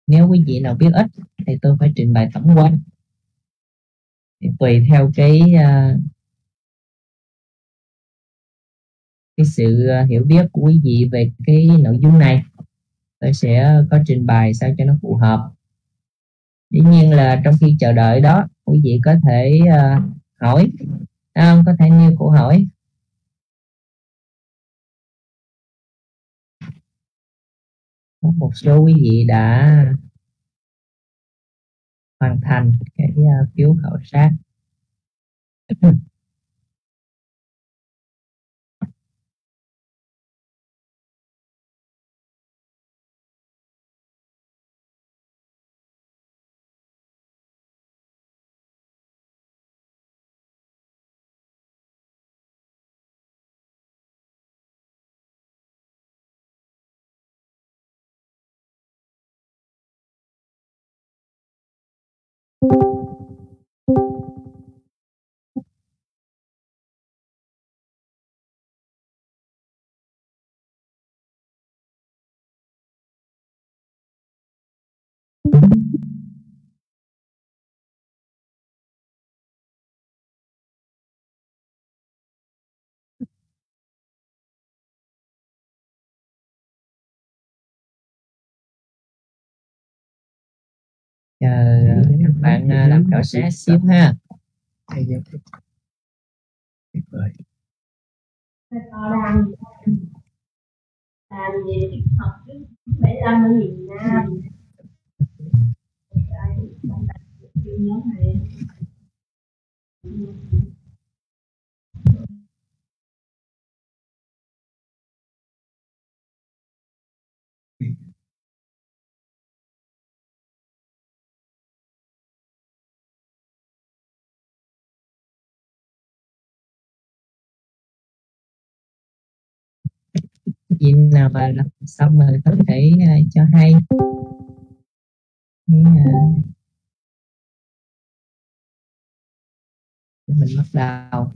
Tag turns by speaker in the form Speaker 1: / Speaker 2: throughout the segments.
Speaker 1: Nếu quý vị nào biết ít thì tôi phải trình bày tổng quan, thì tùy theo cái sự hiểu biết của quý vị về cái nội dung này, tôi sẽ có trình bày sao cho nó phù hợp. Dĩ nhiên là trong khi chờ đợi đó, quý vị có thể hỏi, có thể nêu câu hỏi. Có một số quý vị đã hoàn thành cái phiếu khảo sát. Chờ các bạn làm khảo sát xíu ha.
Speaker 2: Tuyệt vời. Làm về kỹ thuật 75 ở miền Nam. Nhóm này
Speaker 1: Vị nào mà làm xong rồi có thể cho hay. Cái, mình bắt đầu.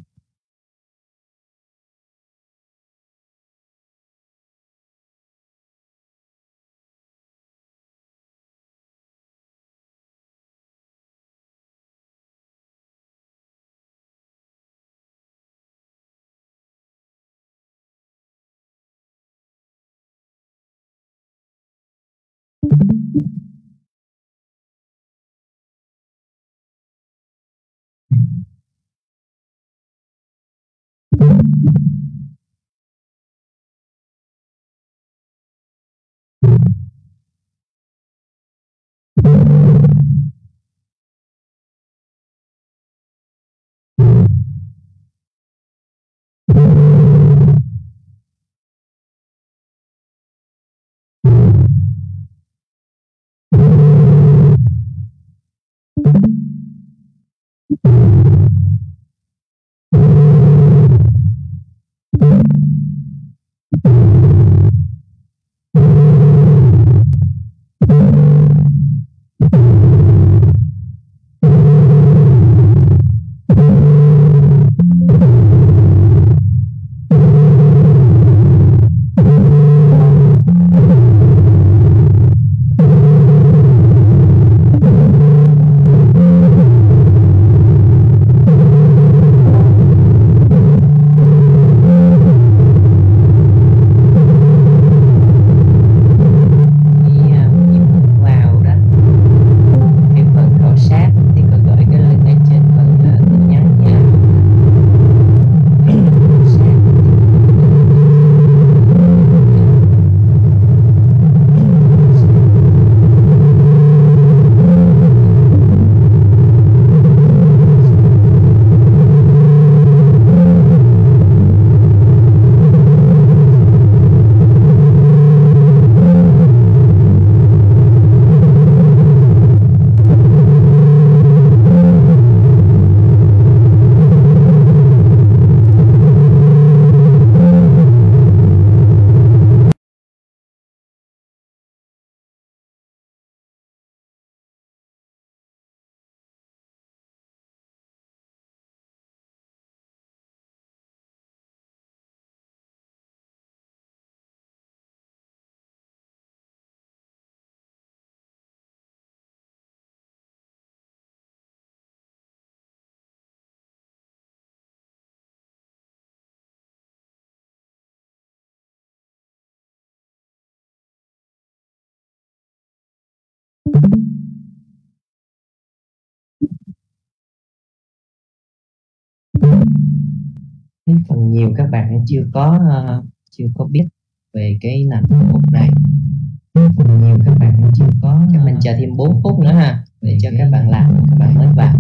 Speaker 1: Phần nhiều các bạn chưa có biết về cái nền cốt này. Phần nhiều các bạn chưa có. Chắc mình chờ thêm 4 phút nữa ha, để cho các bạn làm, các bạn mới vào.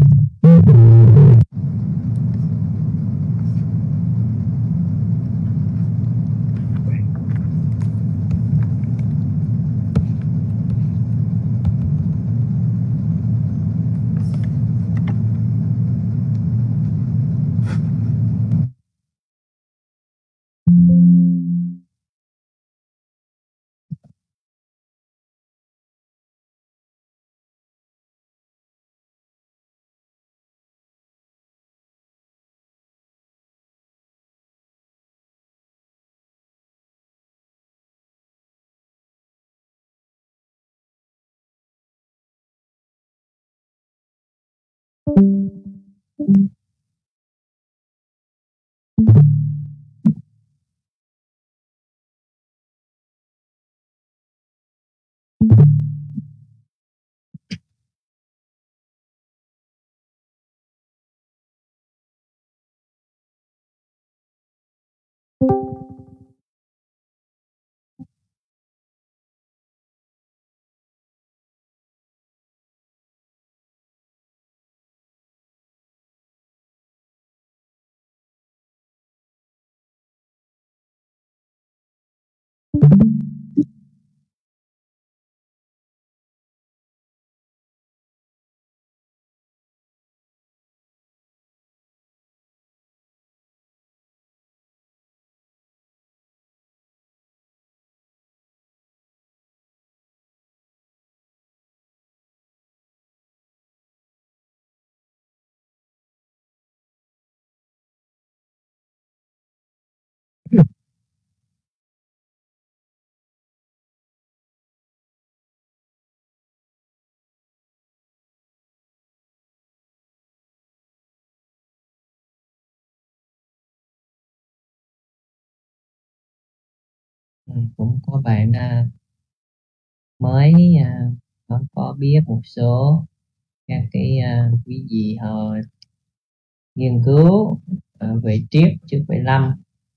Speaker 1: Cũng có bạn mới có biết một số các cái quý vị họ nghiên cứu về triết trước về lâm.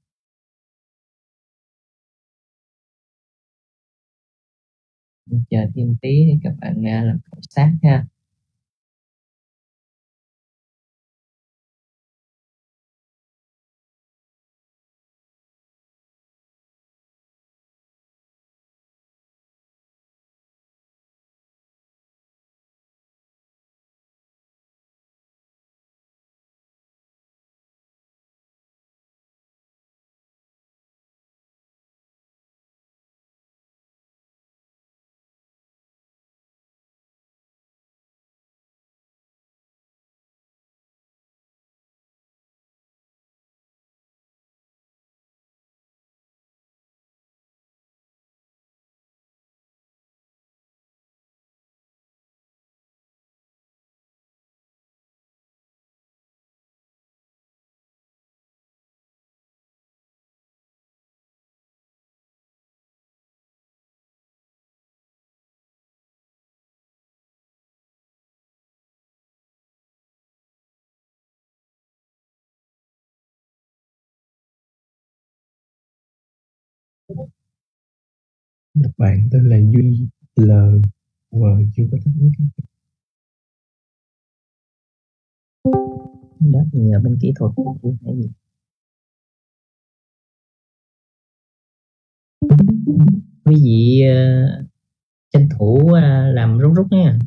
Speaker 1: Chờ thêm tí để các bạn làm khảo sát ha.
Speaker 3: Một bạn tên là Duy L chưa có thống nhất.
Speaker 1: Đó thì nhờ bên kỹ thuật hay gì. Quý vị tranh thủ làm rút rút nha.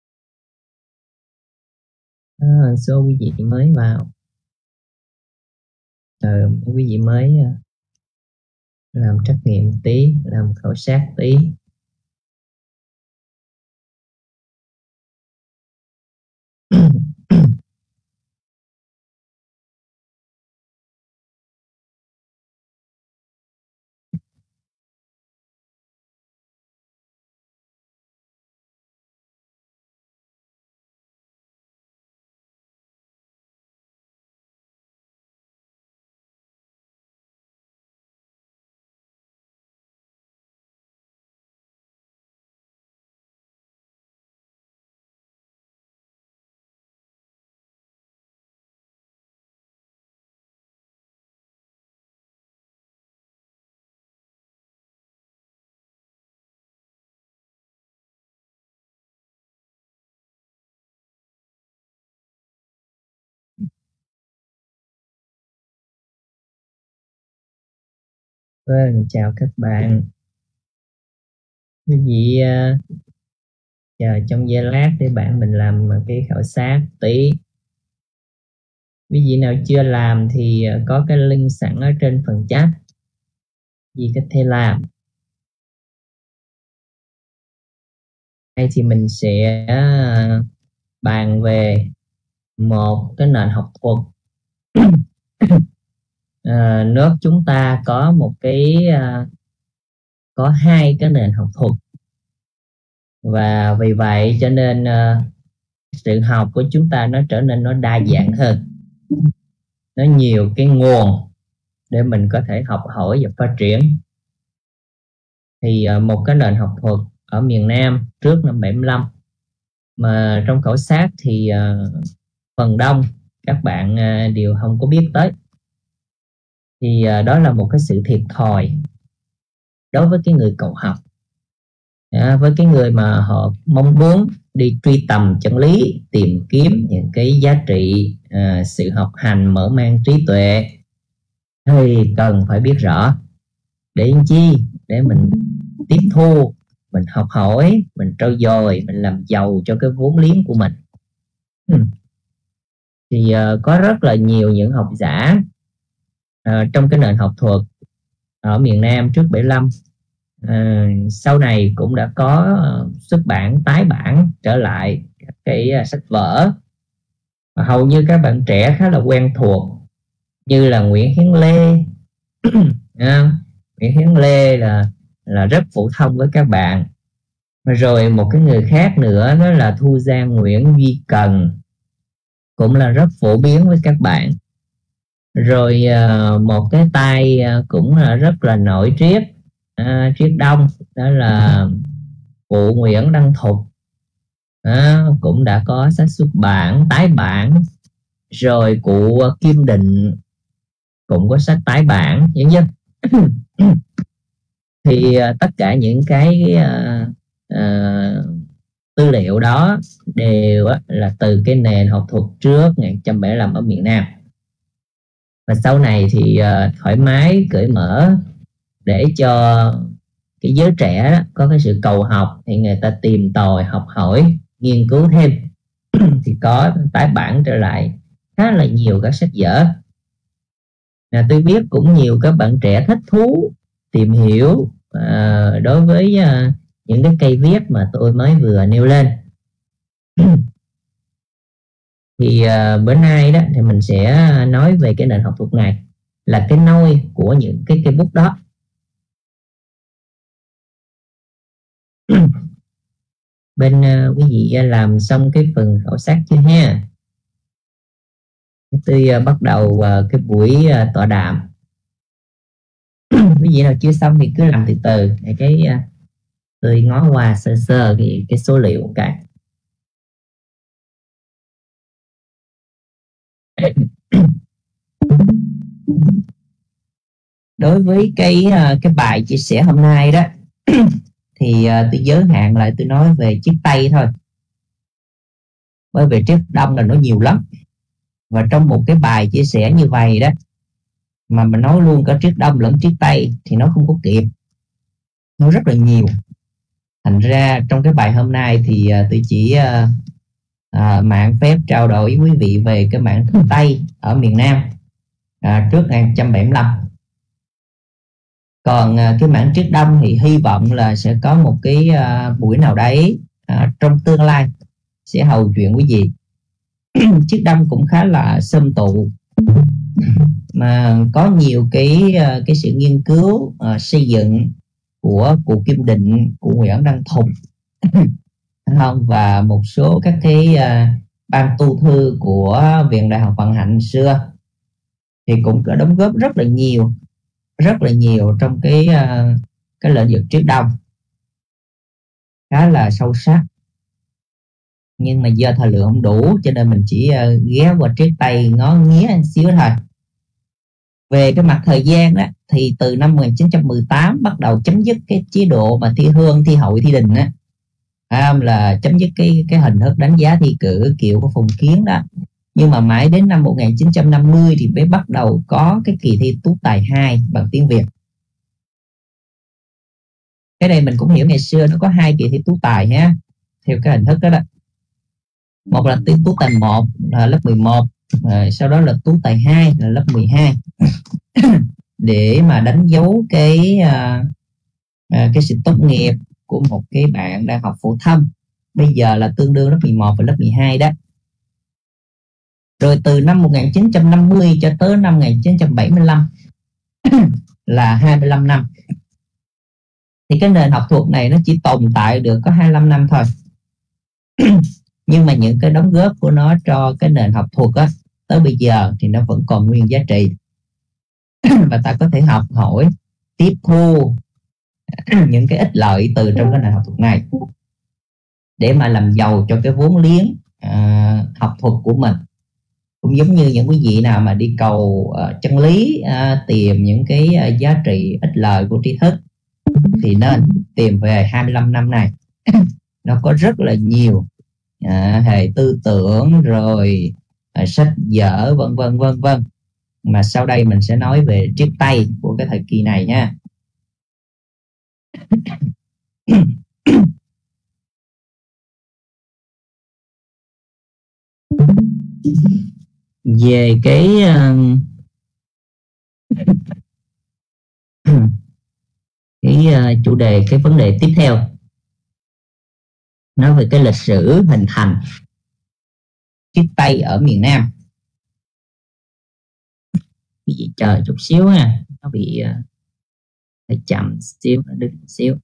Speaker 1: Số quý vị mới vào. quý vị mới làm trắc nghiệm tí, làm khảo sát tí. Vâng, chào các bạn. Quý vị chờ trong giây lát để bạn mình làm cái khảo sát tí. Quý vị nào chưa làm thì có cái link sẵn ở trên phần chat, quý vị có thể làm. Đây thì mình sẽ bàn về một cái nền học thuật. Nước chúng ta có một cái có hai cái nền học thuật, và vì vậy cho nên sự học của chúng ta nó trở nên nó đa dạng hơn, nó nhiều cái nguồn để mình có thể học hỏi và phát triển. Thì một cái nền học thuật ở miền Nam trước năm 75 mà trong khảo sát thì phần đông các bạn đều không có biết tới, thì đó là một cái sự thiệt thòi đối với cái người cầu học, với cái người mà họ mong muốn đi truy tầm chân lý, tìm kiếm những cái giá trị sự học hành mở mang trí tuệ, thì cần phải biết rõ để làm chi, để mình tiếp thu, mình học hỏi, mình trau dồi, mình làm giàu cho cái vốn liếng của mình. Thì có rất là nhiều những học giả trong cái nền học thuật ở miền Nam trước 75, sau này cũng đã có xuất bản, tái bản trở lại các cái sách vở mà hầu như các bạn trẻ khá là quen thuộc, như là Nguyễn Hiến Lê. Nguyễn Hiến Lê là rất phổ thông với các bạn. Rồi một cái người khác nữa đó là Thu Giang Nguyễn Duy Cần, cũng là rất phổ biến với các bạn. Rồi một cái tay cũng là rất là nổi triết, triết đông, đó là cụ Nguyễn Đăng Thục, cũng đã có sách xuất bản, tái bản. Rồi cụ Kim Định cũng có sách tái bản, những dân. Thì tất cả những cái tư liệu đó đều là từ cái nền học thuật trước 1975 ở miền Nam. Và sau này thì thoải mái, cởi mở để cho cái giới trẻ đó có cái sự cầu học, thì người ta tìm tòi, học hỏi, nghiên cứu thêm. Thì có tái bản trở lại khá là nhiều các sách vở. Tôi biết cũng nhiều các bạn trẻ thích thú tìm hiểu đối với những cái cây viết mà tôi mới vừa nêu lên. Thì bữa nay đó thì mình sẽ nói về cái nền học thuật này, là cái nôi của những cái cây bút đó. Bên quý vị làm xong cái phần khảo sát chưa ha? Tôi bắt đầu cái buổi tọa đàm. Quý vị nào chưa xong thì cứ làm từ từ, cái tôi ngó qua sơ sơ cái số liệu cái. Đối với cái bài chia sẻ hôm nay đó thì tôi giới hạn lại, tôi nói về triết Tây thôi, bởi vì triết Đông là nó nhiều lắm. Và trong một cái bài chia sẻ như vậy đó mà mình nói luôn cả triết Đông lẫn triết Tây thì nó không có kịp, nó rất là nhiều. Thành ra trong cái bài hôm nay thì tôi chỉ mạng phép trao đổi với quý vị về cái mảng triết Tây ở miền Nam, trước 1975. Còn cái mảng trước đông thì hy vọng là sẽ có một cái buổi nào đấy trong tương lai sẽ hầu chuyện quý vị. Trước đông cũng khá là xâm tụ, mà có nhiều cái sự nghiên cứu xây dựng của cụ Kim Định, của Nguyễn Đăng Thục không, và một số các cái ban tu thư của Viện Đại học Vận Hạnh xưa thì cũng có đóng góp rất là nhiều trong cái lĩnh vực trước đông khá là sâu sắc. Nhưng mà do thời lượng không đủ cho nên mình chỉ ghé qua trước Tây ngó nghía một xíu thôi. Về cái mặt thời gian đó thì từ năm 1918 bắt đầu chấm dứt cái chế độ mà thi hương, thi hội, thi đình á, là chấm dứt cái hình thức đánh giá thi cử kiểu của Phùng Kiến đó. Nhưng mà mãi đến năm 1950 thì mới bắt đầu có cái kỳ thi tú tài 2 bằng tiếng Việt. Cái này mình cũng hiểu ngày xưa nó có 2 kỳ thi tú tài ha, theo cái hình thức đó. Một là tú tài 1 là lớp 11, sau đó là tú tài 2 là lớp 12 để mà đánh dấu cái sự tốt nghiệp của một cái bạn đại học phổ thông, bây giờ là tương đương lớp 11 và lớp 12 đó. Rồi từ năm 1950 cho tới năm 1975 là 25 năm. Thì cái nền học thuật này nó chỉ tồn tại được có 25 năm thôi. Nhưng mà những cái đóng góp của nó cho cái nền học thuật á, tới bây giờ thì nó vẫn còn nguyên giá trị. Và ta có thể học hỏi, tiếp thu những cái ích lợi từ trong cái nền học thuật này để mà làm giàu cho cái vốn liếng học thuật của mình. Cũng giống như những quý vị nào mà đi cầu chân lý, tìm những cái giá trị ích lợi của tri thức thì nên tìm về 25 năm này. Nó có rất là nhiều hệ tư tưởng rồi sách vở vân vân mà sau đây mình sẽ nói về triết Tây của cái thời kỳ này nha. Về cái chủ đề, cái vấn đề tiếp theo nói về cái lịch sử hình thành triết Tây ở miền Nam. Quý vị chờ chút xíu nha, nó bị phải chậm xíu, nó đứng xíu.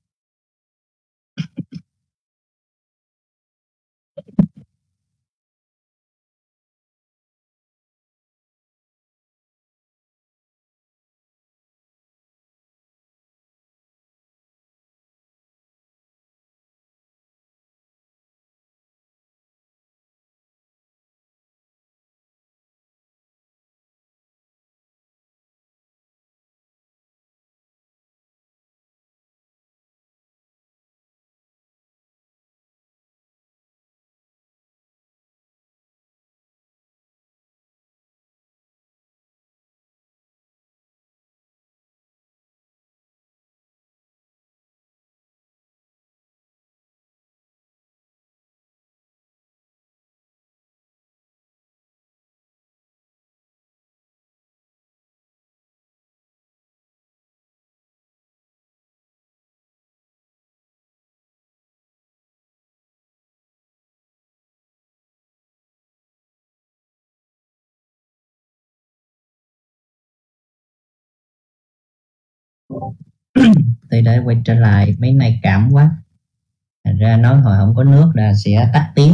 Speaker 1: Từ đây quay trở lại, mấy này cảm quá, thành ra nói hồi không có nước là sẽ tắt tiếng.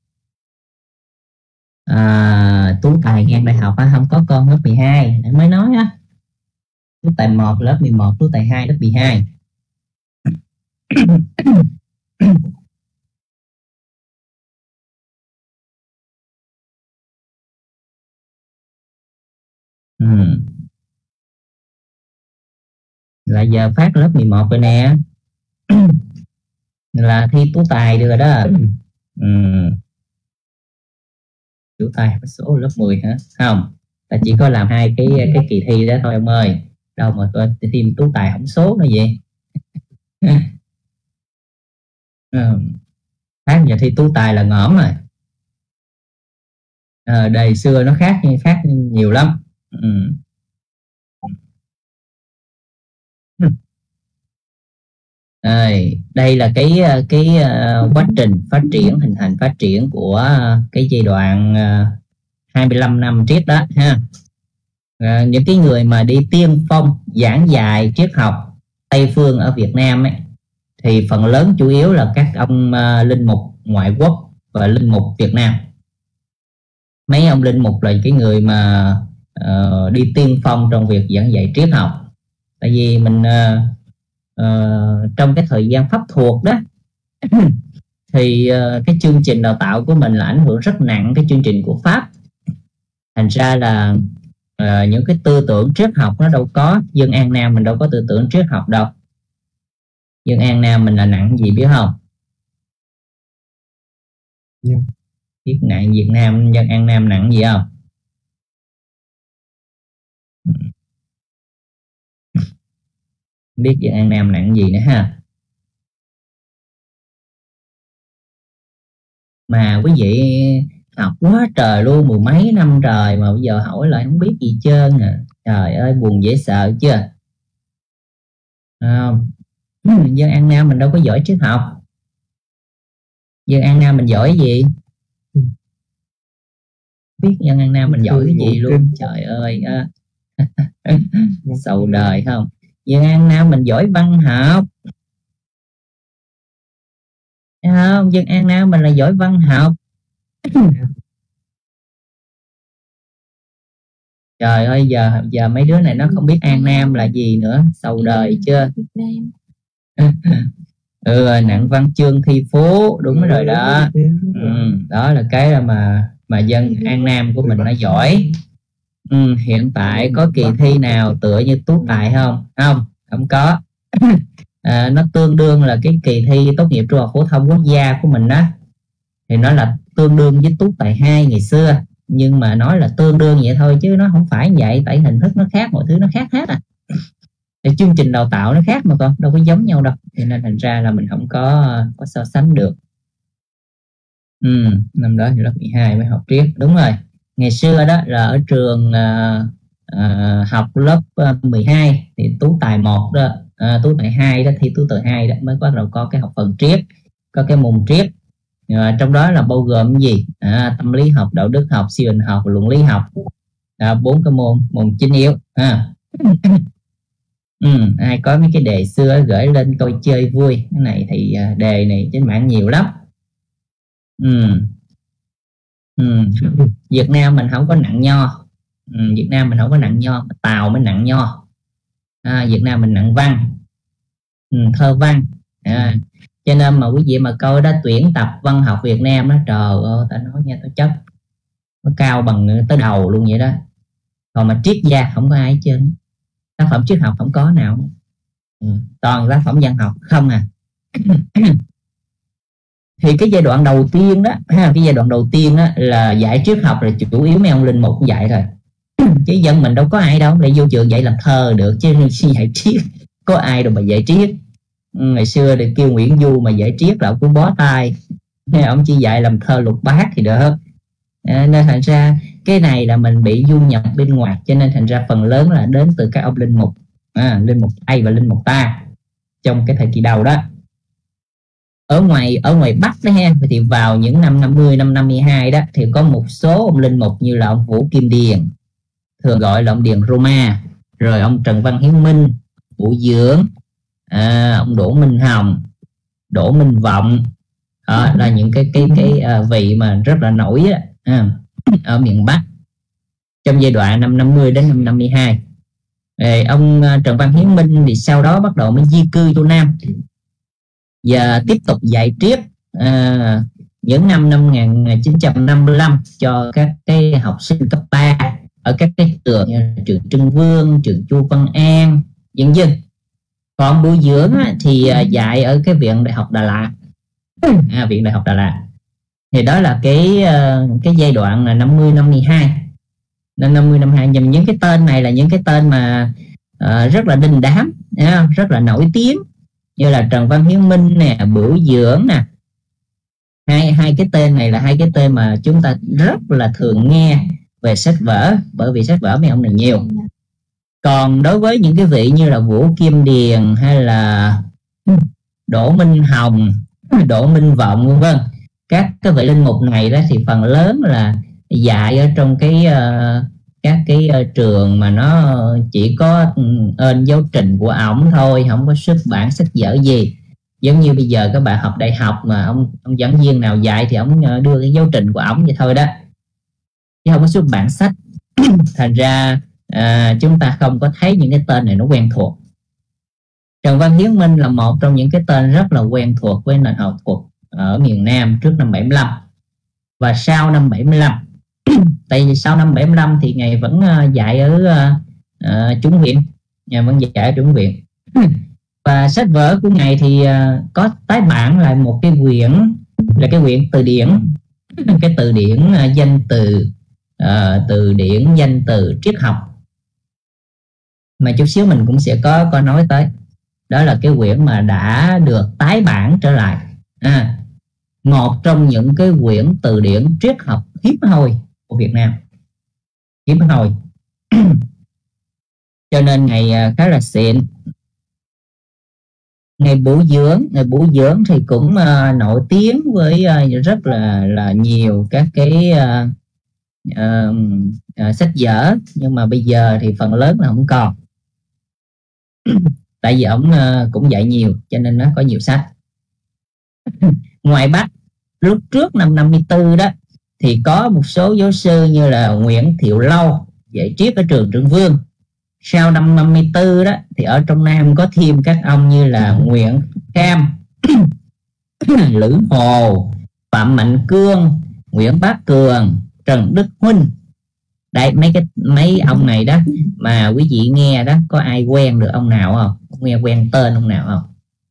Speaker 1: Tú tài ngang đại học không có con lớp 12 mới nói á. Tú tài 1 lớp 11, tú tài 2 lớp 12. Là giờ phát lớp 11 rồi nè. Là thi tú tài được rồi đó. Tú tài có số lớp 10 hả? Không, ta chỉ có làm 2 cái kỳ thi đó thôi ông ơi. Đâu mà tôi thi tú tài không số nữa vậy. Phát giờ thi tú tài là ngõm rồi. Đời xưa nó khác nhiều lắm. Ừ. Đây là cái quá trình phát triển, hình thành phát triển của cái giai đoạn 25 năm triết đó ha. Những cái người mà đi tiên phong giảng dạy triết học Tây phương ở Việt Nam ấy, thì phần lớn chủ yếu là các ông linh mục ngoại quốc và linh mục Việt Nam. Mấy ông linh mục là cái người mà đi tiên phong trong việc giảng dạy triết học. Tại vì mình trong cái thời gian pháp thuộc đó thì cái chương trình đào tạo của mình là ảnh hưởng rất nặng cái chương trình của Pháp. Thành ra là những cái tư tưởng triết học nó đâu có, dân An Nam mình đâu có tư tưởng triết học đâu. Dân An Nam mình là nặng gì biết không?
Speaker 3: Yeah.
Speaker 1: Biết nặng Việt Nam, dân An Nam nặng gì không? Biết dân An Nam nặng gì nữa ha. Mà quý vị học quá trời luôn, mười mấy năm trời mà bây giờ hỏi lại không biết gì trơn à. Trời ơi buồn dễ sợ chưa. Dân An Nam mình đâu có giỏi triết học. Dân An Nam mình giỏi gì? Biết dân An Nam mình giỏi cái gì luôn. Trời ơi sầu đời không. Dân An Nam mình giỏi văn học. Thấy không? Dân An Nam mình là giỏi văn học. Trời ơi giờ mấy đứa này nó không biết An Nam là gì nữa, sầu đời chưa. Nặng văn chương thi phố, đúng rồi đó. Đó là cái mà dân An Nam của mình nó giỏi. Hiện tại có kỳ thi nào tựa như Tú Tài không? Không có. Nó tương đương là cái kỳ thi tốt nghiệp trung học phổ thông quốc gia của mình đó, thì nó là tương đương với Tú Tài 2 ngày xưa. Nhưng mà nói là tương đương vậy thôi chứ nó không phải vậy, tại hình thức nó khác, mọi thứ nó khác hết à. Thì chương trình đào tạo nó khác mà con, đâu có giống nhau đâu, cho nên thành ra là mình không có so sánh được. Năm đó thì lớp 12 mới học triết, đúng rồi. Ngày xưa đó là ở trường học lớp 12 thì Tú Tài 1 đó, Tú Tài 2 đó, thi Tú Tài 2 đó mới bắt đầu có cái học phần triết, có cái môn triết. Trong đó là bao gồm cái gì? Tâm lý học, đạo đức học, siêu hình học, luận lý học. 4 cái môn chính yếu. Ai có mấy cái đề xưa gửi lên coi chơi vui. Cái này thì đề này trên mạng nhiều lắm. Việt Nam mình không có nặng nho. Việt Nam mình không có nặng nho, Tàu mới nặng nho. Việt Nam mình nặng văn, thơ văn. Cho nên mà quý vị mà coi đó, tuyển tập văn học Việt Nam đó, trời ơi ta nói nha, tao chấp nó cao bằng tới đầu luôn vậy đó. Còn mà triết gia không có ai hết trơn, tác phẩm triết học không có nào, toàn tác phẩm văn học không à. Thì cái giai đoạn đầu tiên đó cái giai đoạn đầu tiên đó là dạy triết học là chủ yếu mấy ông linh mục dạy thôi, chứ dân mình đâu có ai đâu để vô trường dạy làm thơ được, chứ dạy triết có ai đâu mà dạy triết. Ngày xưa thì kêu Nguyễn Du mà dạy triết là ông cũng bó tay, ông chỉ dạy làm thơ lục bát thì được. Nên thành ra cái này là mình bị du nhập bên ngoài, cho nên thành ra phần lớn là đến từ các ông linh mục, linh mục Tây và linh mục ta trong cái thời kỳ đầu đó. Ở ngoài Bắc đó ha, thì vào những năm 50, năm 52 đó thì có một số ông linh mục như là ông Vũ Kim Điền, thường gọi là ông Điền Roma, rồi ông Trần Văn Hiến Minh, Vũ Dưỡng, ông Đỗ Minh Hồng, Đỗ Minh Vọng, là những cái vị mà rất là nổi đó, ở miền Bắc trong giai đoạn năm 50 đến năm 52. Ông Trần Văn Hiến Minh thì sau đó bắt đầu mới di cư vô Nam và tiếp tục dạy triết những năm 1955 cho các cái học sinh cấp 3 ở các cái trường như trường Trưng Vương, trường Chu Văn An, vân vân. Còn Bùi Dưỡng thì dạy ở cái Viện Đại học Đà Lạt, Viện Đại học Đà Lạt. Thì đó là cái giai đoạn là 50-52. Nên 50-52, nhưng những cái tên này là những cái tên mà rất là đình đám, rất là nổi tiếng, như là Trần Văn Hiến Minh nè, Bửu Dưỡng nè. Hai cái tên này là hai cái tên mà chúng ta rất là thường nghe về sách vở, bởi vì sách vở mấy ông này nhiều. Còn đối với những cái vị như là Vũ Kim Điền hay là Đỗ Minh Hồng, Đỗ Minh Vọng vân vân, các cái vị linh mục này đó thì phần lớn là dạy ở trong các cái trường mà nó chỉ có ơn giáo trình của ổng thôi, không có xuất bản sách vở gì. Giống như bây giờ các bạn học đại học mà ông giảng viên nào dạy thì ông đưa cái giáo trình của ổng vậy thôi đó, chứ không có xuất bản sách. Thành ra chúng ta không có thấy những cái tên này nó quen thuộc. Trần Văn Hiến Minh là một trong những cái tên rất là quen thuộc với nền học thuật ở miền Nam trước năm 75 và sau năm 75. Tại vì sau năm 75 thì Ngài vẫn dạy ở Chủng Viện, Ngài vẫn dạy ở Chủng Viện. Và sách vở của Ngài thì có tái bản lại một cái quyển, là cái quyển từ điển, cái từ điển danh từ, từ điển danh từ triết học, mà chút xíu mình cũng sẽ có nói tới. Đó là cái quyển mà đã được tái bản trở lại, một trong những cái quyển từ điển triết học hiếm hoi của Việt Nam, hiếm hoi. Cho nên Ngài khá là xịn. Ngài Bủ Dưỡng thì cũng nổi tiếng với rất là nhiều các cái sách vở, nhưng mà bây giờ thì phần lớn là không còn. Tại vì ổng cũng dạy nhiều cho nên nó có nhiều sách. Ngoài Bắc lúc trước năm 54 đó thì có một số giáo sư như là Nguyễn Thiệu Lâu dạy triết ở trường Trương Vương. Sau năm 54 đó thì ở trong Nam có thêm các ông như là Nguyễn Cam, Lữ Hồ, Phạm Mạnh Cương, Nguyễn Bá Cường, Trần Đức Huynh. Đây mấy ông này đó mà quý vị nghe đó, có ai quen được ông nào không? Nghe quen tên ông nào không?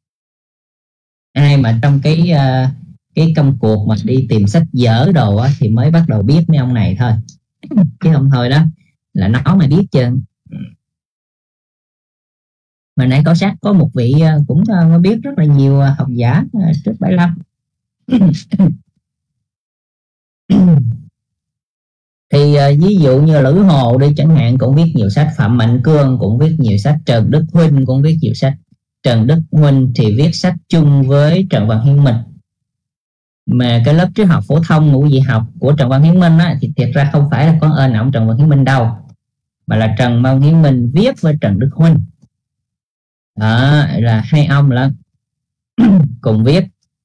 Speaker 1: Ai mà trong cái công cuộc mà đi tìm sách vở đồ á, thì mới bắt đầu biết mấy ông này thôi, chứ không thôi đó là nó mà biết chưa. Mà nãy có sách có một vị cũng biết rất là nhiều học giả trước 75. Thì ví dụ như Lữ Hồ đi chẳng hạn cũng viết nhiều sách, Phạm Mạnh Cương cũng viết nhiều sách, Trần Đức Huynh cũng viết nhiều sách. Trần Đức Huynh thì viết sách chung với Trần Văn Hiến Minh. Mà cái lớp triết học phổ thông ngũ vị học của Trần Văn Hiến Minh á, thì thiệt ra không phải là có ơn ông Trần Văn Hiến Minh đâu, mà là Trần Văn Hiến Minh viết với Trần Đức Huynh. Đó là hai ông lận cùng viết.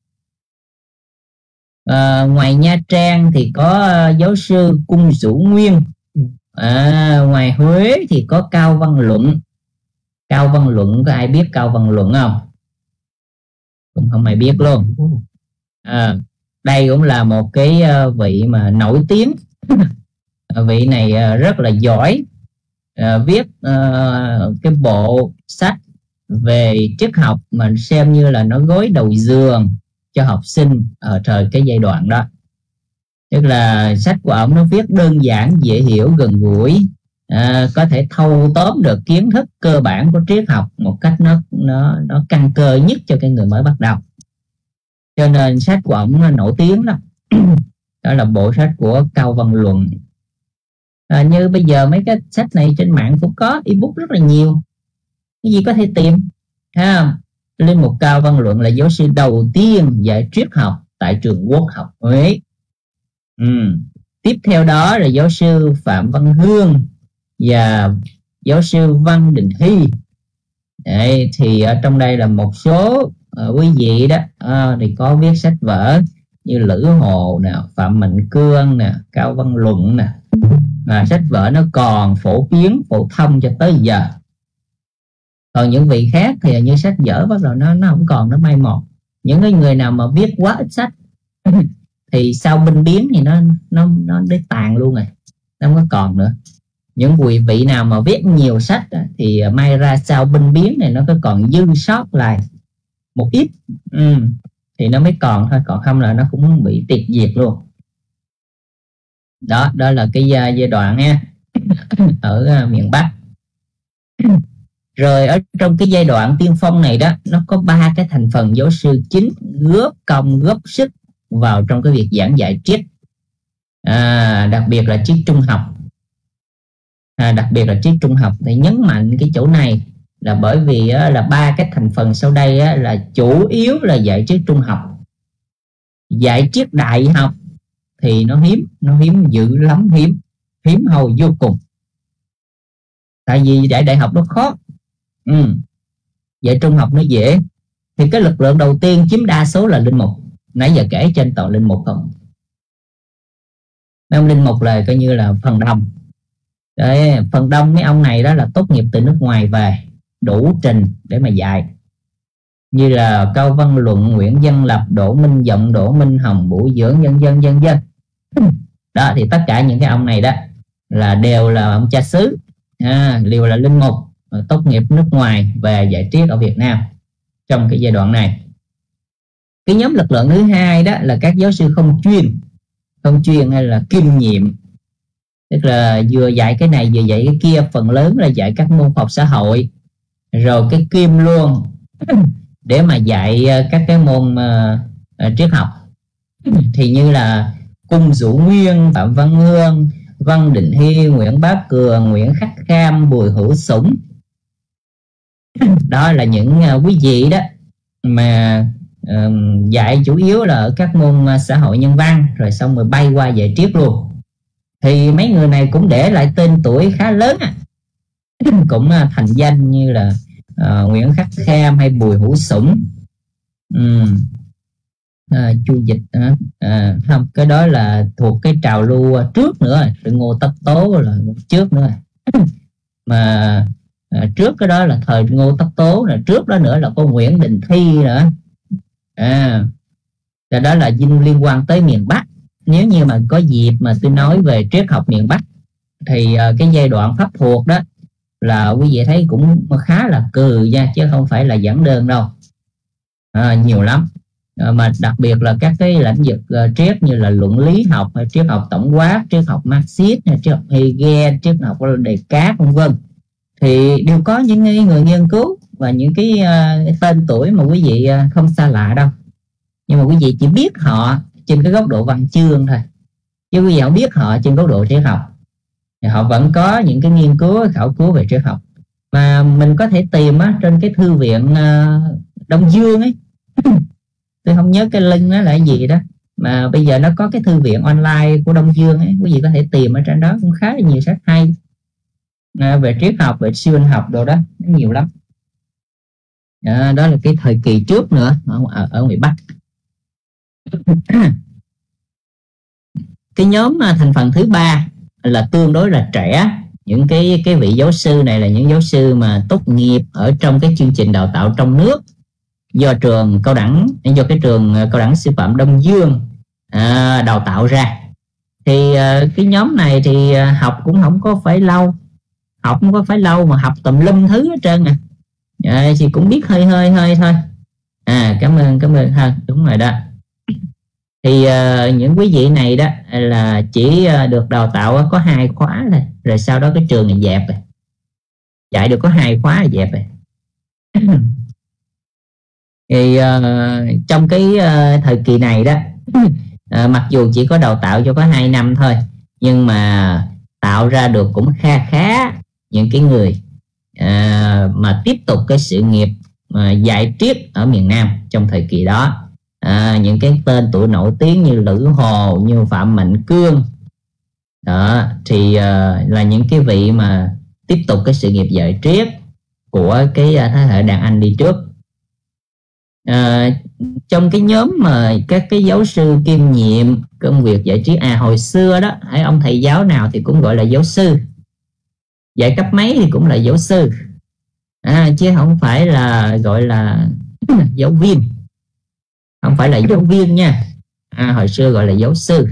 Speaker 1: Ngoài Nha Trang thì có giáo sư Cung Dũ Nguyên. Ngoài Huế thì có Cao Văn Luận. Cao Văn Luận, có ai biết Cao Văn Luận không? Cũng không ai biết luôn. Đây cũng là một cái vị mà nổi tiếng. Vị này rất là giỏi, viết cái bộ sách về triết học mà xem như là nó gối đầu giường cho học sinh ở thời cái giai đoạn đó. Tức là sách của ông nó viết đơn giản, dễ hiểu, gần gũi, có thể thâu tóm được kiến thức cơ bản của triết học một cách nó căn cơ nhất cho cái người mới bắt đầu. Cho nên sách của ông nó nổi tiếng lắm. Đó là bộ sách của Cao Văn Luận. Như bây giờ mấy cái sách này trên mạng cũng có ebook rất là nhiều, cái gì có thể tìm. Linh mục Cao Văn Luận là giáo sư đầu tiên dạy triết học tại trường Quốc học Huế. Tiếp theo đó là giáo sư Phạm Văn Hương và giáo sư Văn Đình Hy. Đấy, thì ở trong đây là một số quý vị đó thì có viết sách vở như Lữ Hồ nè, Phạm Mạnh Cương nè, Cao Văn Luận nè. Và sách vở nó còn phổ biến, phổ thông cho tới giờ. Còn những vị khác thì như sách vở bắt đầu nó không còn, nó mai một. Những cái người nào mà viết quá ít sách thì sau binh biến thì nó đến tàn luôn rồi, nó không có còn nữa. Những vị nào mà viết nhiều sách thì may ra sau binh biến này nó có còn dư sót lại một ít, thì nó mới còn thôi, còn không là nó cũng bị tuyệt diệt luôn. Đó là cái giai đoạn nha ở miền Bắc. Rồi ở trong cái giai đoạn tiên phong này đó, nó có 3 cái thành phần giáo sư chính góp công góp sức vào trong cái việc giảng dạy triết, đặc biệt là triết trung học. đặc biệt là triết trung học, thì nhấn mạnh cái chỗ này là bởi vì là 3 cái thành phần sau đây là chủ yếu là dạy triết trung học. Dạy triết đại học thì nó hiếm dữ lắm, hiếm hầu vô cùng. Tại vì dạy đại học nó khó, dạy trung học nó dễ. Thì cái lực lượng đầu tiên chiếm đa số là linh mục. Nãy giờ kể trên toàn linh mục không. Mấy ông linh mục là coi như là phần đông. Đấy, phần đông mấy ông này đó là tốt nghiệp từ nước ngoài về, đủ trình để mà dạy, như là Cao Văn Luận, Nguyễn Văn Lập, Đỗ Minh Vọng, Đỗ Minh Hồng, Bủ Dưỡng, vân vân. Đó thì tất cả những cái ông này đó là đều là ông cha xứ, đều là linh mục tốt nghiệp nước ngoài về dạy triết ở Việt Nam trong cái giai đoạn này. Cái nhóm lực lượng thứ hai đó là các giáo sư không chuyên hay là kiêm nhiệm, tức là vừa dạy cái này vừa dạy cái kia, phần lớn là dạy các môn học xã hội, rồi cái kiêm luôn để mà dạy các cái môn triết học. Thì như là Cung Dũ Nguyên, Phạm Văn Hương, Văn Định Hy, Nguyễn Bá Cường, Nguyễn Khắc Kham, Bùi Hữu Sủng. Đó là những quý vị đó mà dạy chủ yếu là ở các môn xã hội nhân văn, rồi xong rồi bay qua dạy triết luôn. Thì mấy người này cũng để lại tên tuổi khá lớn, cũng thành danh như là Nguyễn Khắc Kham hay Bùi Hữu Sủng. Chu Dịch không, cái đó là thuộc cái trào lưu trước nữa, rồi Ngô Tất Tố là trước nữa. Mà trước cái đó là thời Ngô Tất Tố, rồi trước đó nữa là có Nguyễn Đình Thi nữa. Rồi đó là liên quan tới miền Bắc. Nếu như mà có dịp mà tôi nói về triết học miền Bắc thì cái giai đoạn pháp thuộc đó là quý vị thấy cũng khá là cừ nha, chứ không phải là giản đơn đâu, nhiều lắm. Mà đặc biệt là các cái lĩnh vực triết như là luận lý học, hay triết học tổng quát, triết học Marxist, hay triết học Hegel, triết học Descartes, vân vân, thì đều có những người nghiên cứu và những cái tên tuổi mà quý vị không xa lạ đâu. Nhưng mà quý vị chỉ biết họ trên cái góc độ văn chương thôi, chứ quý vị không biết họ trên góc độ triết học. Thì họ vẫn có những cái nghiên cứu, khảo cứu về triết học mà mình có thể tìm trên cái thư viện Đông Dương ấy. Tôi không nhớ cái link nó là cái gì đó, mà bây giờ nó có cái thư viện online của Đông Dương ấy, quý vị có thể tìm ở trên đó, cũng khá là nhiều sách hay về triết học, về siêu anh học đồ đó, nó nhiều lắm. Đó là cái thời kỳ trước nữa ở ngoài Bắc. Cái nhóm thành phần thứ ba là tương đối là trẻ. Những cái vị giáo sư này là những giáo sư mà tốt nghiệp ở trong cái chương trình đào tạo trong nước do cái trường cao đẳng sư phạm Đông Dương đào tạo ra. Thì cái nhóm này thì học cũng không có phải lâu, mà học tùm lum thứ hết trơn thì cũng biết hơi thôi. Cảm ơn ha, đúng rồi đó. Thì những quý vị này đó là chỉ được đào tạo có 2 khóa thôi, rồi sau đó cái trường này dẹp rồi, dạy được có 2 khóa là dẹp rồi. Thì trong cái thời kỳ này đó, mặc dù chỉ có đào tạo cho có 2 năm thôi, nhưng mà tạo ra được cũng khá những cái người mà tiếp tục cái sự nghiệp dạy triết ở miền Nam trong thời kỳ đó. Những cái tên tuổi nổi tiếng như Lữ Hồ, như Phạm Mạnh Cương đó, thì là những cái vị mà tiếp tục cái sự nghiệp dạy triết của cái thế hệ đàn anh đi trước. Trong cái nhóm mà các cái giáo sư kiêm nhiệm công việc dạy triết, hồi xưa đó, ông thầy giáo nào thì cũng gọi là giáo sư, dạy cấp mấy thì cũng là giáo sư, chứ không phải là gọi là giáo viên, không phải là giáo viên nha. Hồi xưa gọi là giáo sư.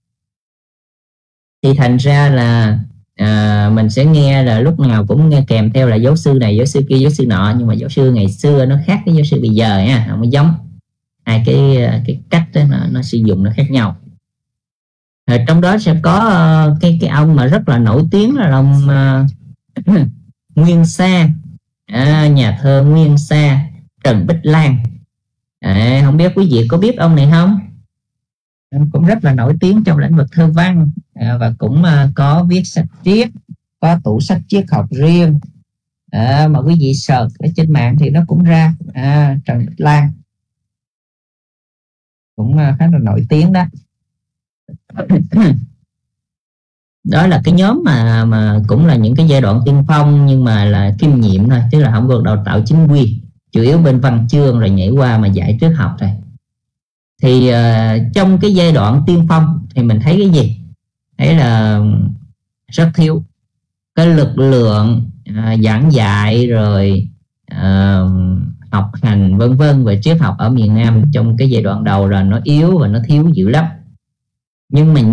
Speaker 1: Thì thành ra là mình sẽ nghe là lúc nào cũng nghe kèm theo là giáo sư này, giáo sư kia, giáo sư nọ. Nhưng mà giáo sư ngày xưa nó khác với giáo sư bây giờ nha, không có giống. Hai cái cách đó, nó sử dụng nó khác nhau. Trong đó sẽ có cái ông mà rất là nổi tiếng là ông Nguyên Sa, nhà thơ Nguyên Sa, Trần Bích Lan. Không biết quý vị có biết ông này không? Cũng rất là nổi tiếng trong lĩnh vực thơ văn, và cũng có viết sách triết, có tủ sách triết học riêng. Mà quý vị search ở trên mạng thì nó cũng ra. Trần Bích Lan cũng khá là nổi tiếng đó. Đó là cái nhóm mà cũng là những cái giai đoạn tiên phong, nhưng mà là kiêm nhiệm thôi, tức là không được đào tạo chính quy, chủ yếu bên văn chương rồi nhảy qua mà dạy triết học thôi. Thì trong cái giai đoạn tiên phong thì mình thấy cái gì? Thấy là rất thiếu cái lực lượng giảng dạy rồi học hành vân vân về triết học ở miền Nam trong cái giai đoạn đầu là nó yếu và nó thiếu dữ lắm. Nhưng mà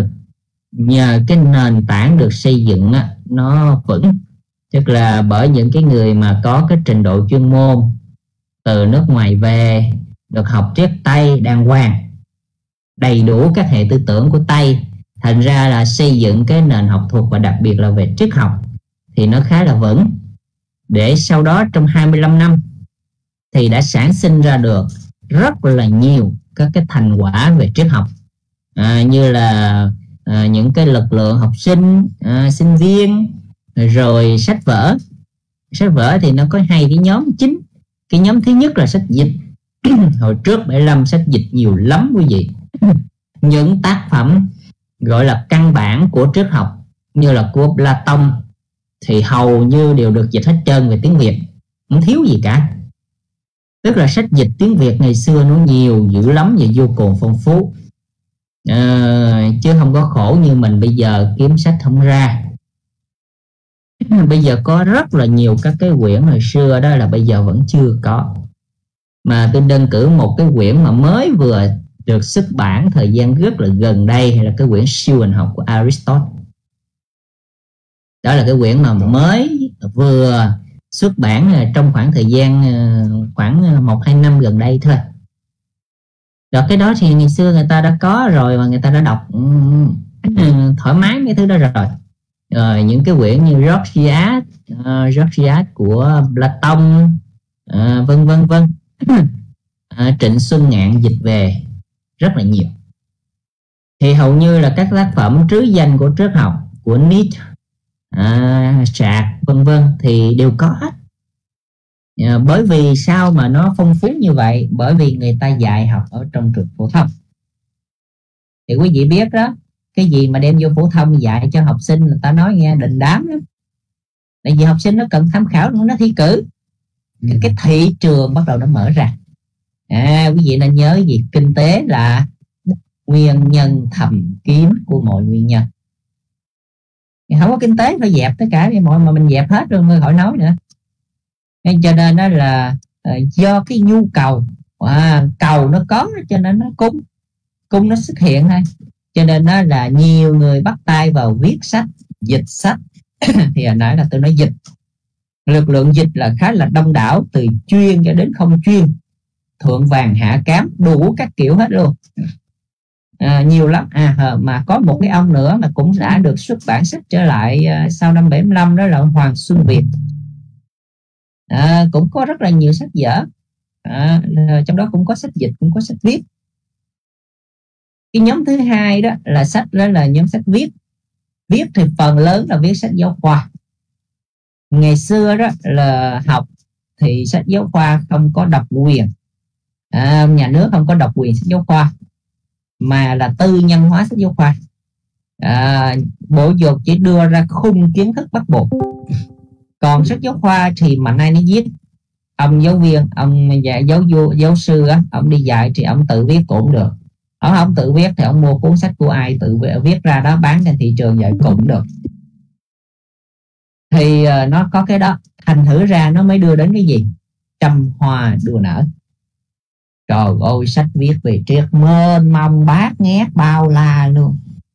Speaker 1: nhờ cái nền tảng được xây dựng á, nó vững, tức là bởi những cái người mà có cái trình độ chuyên môn từ nước ngoài về, được học triết Tây đàng hoàng, đầy đủ các hệ tư tưởng của Tây, thành ra là xây dựng cái nền học thuật và đặc biệt là về triết học thì nó khá là vững. Để sau đó trong 25 năm thì đã sản sinh ra được rất là nhiều các cái thành quả về triết học, như là những cái lực lượng học sinh, sinh viên, rồi sách vở. Sách vở thì nó có hai cái nhóm chính. Cái nhóm thứ nhất là sách dịch. Hồi trước 75 sách dịch nhiều lắm quý vị. Những tác phẩm gọi là căn bản của triết học như là của Platon thì hầu như đều được dịch hết trơn về tiếng Việt, không thiếu gì cả. Tức là sách dịch tiếng Việt ngày xưa nó nhiều dữ lắm và vô cùng phong phú, chứ không có khổ như mình bây giờ kiếm sách không ra. Bây giờ có rất là nhiều các cái quyển hồi xưa đó là bây giờ vẫn chưa có. Mà tôi đơn cử một cái quyển mà mới vừa được xuất bản thời gian rất là gần đây, hay là cái quyển Siêu hình học của Aristotle. Đó là cái quyển mà mới vừa xuất bản trong khoảng thời gian khoảng 1-2 năm gần đây thôi. Rồi cái đó thì ngày xưa người ta đã có rồi và người ta đã đọc thoải mái mấy thứ đó rồi. Rồi những cái quyển như Gorgias của Platon, vân vân vân, Trịnh Xuân Ngạn dịch về rất là nhiều. Thì hầu như là các tác phẩm trứ danh của triết học của Nietzsche, Sartre vân vân thì đều có hết. Bởi vì sao mà nó phong phú như vậy? Bởi vì người ta dạy học ở trong trường phổ thông. Thì quý vị biết đó, cái gì mà đem vô phổ thông dạy cho học sinh, người ta nói nghe đình đám lắm. Tại vì học sinh nó cần tham khảo, nó thi cử. Cái thị trường bắt đầu nó mở ra. Quý vị nên nhớ gì? Kinh tế là nguyên nhân thầm kín của mọi nguyên nhân. Không có kinh tế phải dẹp tất cả mọi mà mình dẹp hết rồi mới khỏi nói nữa. Nên cho nên đó là do cái nhu cầu, cầu nó có cho nên nó cung nó xuất hiện thôi. Cho nên đó là nhiều người bắt tay vào viết sách, dịch sách. Thì hồi nãy là tôi nói dịch, lực lượng dịch là khá là đông đảo, từ chuyên cho đến không chuyên, thượng vàng hạ cám, đủ các kiểu hết luôn. Nhiều lắm. Mà có một cái ông nữa mà cũng đã được xuất bản sách trở lại sau năm 75, đó là ông Hoàng Xuân Việt. Cũng có rất là nhiều sách vở, trong đó cũng có sách dịch, cũng có sách viết. Cái nhóm thứ hai đó là sách, đó là nhóm sách viết. Viết thì phần lớn là viết sách giáo khoa. Ngày xưa đó là học thì sách giáo khoa không có độc quyền, nhà nước không có độc quyền sách giáo khoa, mà là tư nhân hóa sách giáo khoa. Bộ giáo dục chỉ đưa ra khung kiến thức bắt buộc. Còn sách giáo khoa thì mạnh ai nó viết. Ông giáo viên, ông giáo sư á, ông đi dạy thì ông tự viết cũng được. Ông không tự viết thì ông mua cuốn sách của ai tự viết ra đó bán trên thị trường vậy cũng được. Thì nó có cái đó, thành thử ra nó mới đưa đến cái gì? Trăm hoa đua nở. Trời ơi, sách viết về triết mênh mông bát ngát bao la luôn.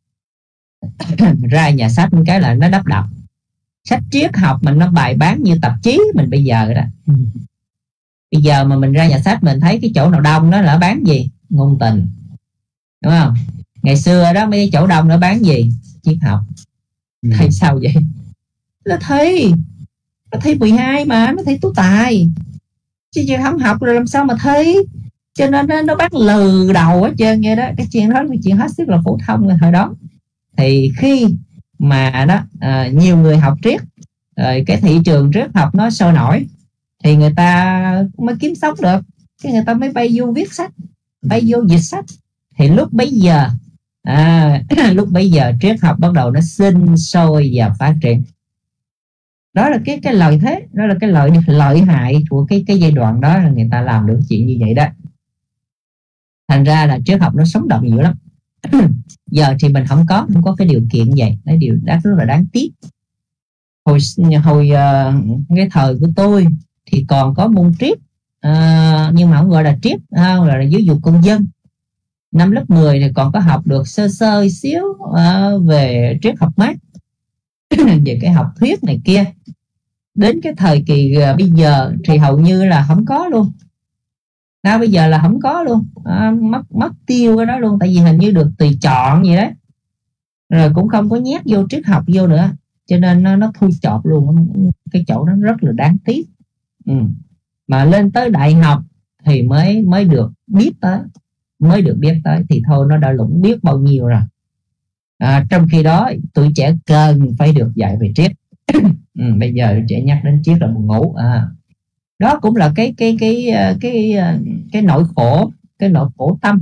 Speaker 1: Ra nhà sách cái là nó đắp đập. Sách triết học mình nó bài bán như tạp chí mình bây giờ đó. Bây giờ mà mình ra nhà sách mình thấy cái chỗ nào đông đó là bán gì? Ngôn tình, đúng không? Ngày xưa đó mấy chỗ đông nó bán gì? Triết học. Thấy sao vậy? Nó thấy 12 mà, nó thấy tú tài, chứ không học rồi làm sao mà thấy. Cho nên nó bán lừ đầu hết trơn vậy đó. Cái chuyện đó là chuyện hết sức là phổ thông rồi thời đó. Thì khi mà đó nhiều người học triết, rồi cái thị trường triết học nó sôi nổi thì người ta mới kiếm sống được, cái người ta mới bay vô viết sách, bay vô dịch sách. Thì lúc bấy giờ lúc bấy giờ triết học bắt đầu nó sinh sôi và phát triển. Đó là cái lợi thế, đó là cái lợi hại của cái giai đoạn đó, là người ta làm được chuyện như vậy đó. Thành ra là triết học nó sống động dữ lắm. Giờ thì mình không có cái điều kiện vậy, cái điều đó rất là đáng tiếc. Hồi cái thời của tôi thì còn có môn triết, nhưng mà không gọi là triết, gọi là giáo dục công dân. Năm lớp 10 thì còn có học được sơ xíu về triết học Mác, về cái học thuyết này kia. Đến cái thời kỳ bây giờ thì hầu như là không có luôn. Bây giờ là không có luôn, mất tiêu cái đó luôn, tại vì hình như được tùy chọn gì đấy, rồi cũng không có nhét vô triết học vô nữa, cho nên nó thui chột luôn. Cái chỗ đó rất là đáng tiếc. Mà lên tới đại học thì mới được biết tới, thì thôi nó đã lũng biết bao nhiêu rồi. Trong khi đó tụi trẻ cần phải được dạy về triết. Bây giờ trẻ nhắc đến triết là buồn ngủ. Đó cũng là cái nỗi khổ tâm,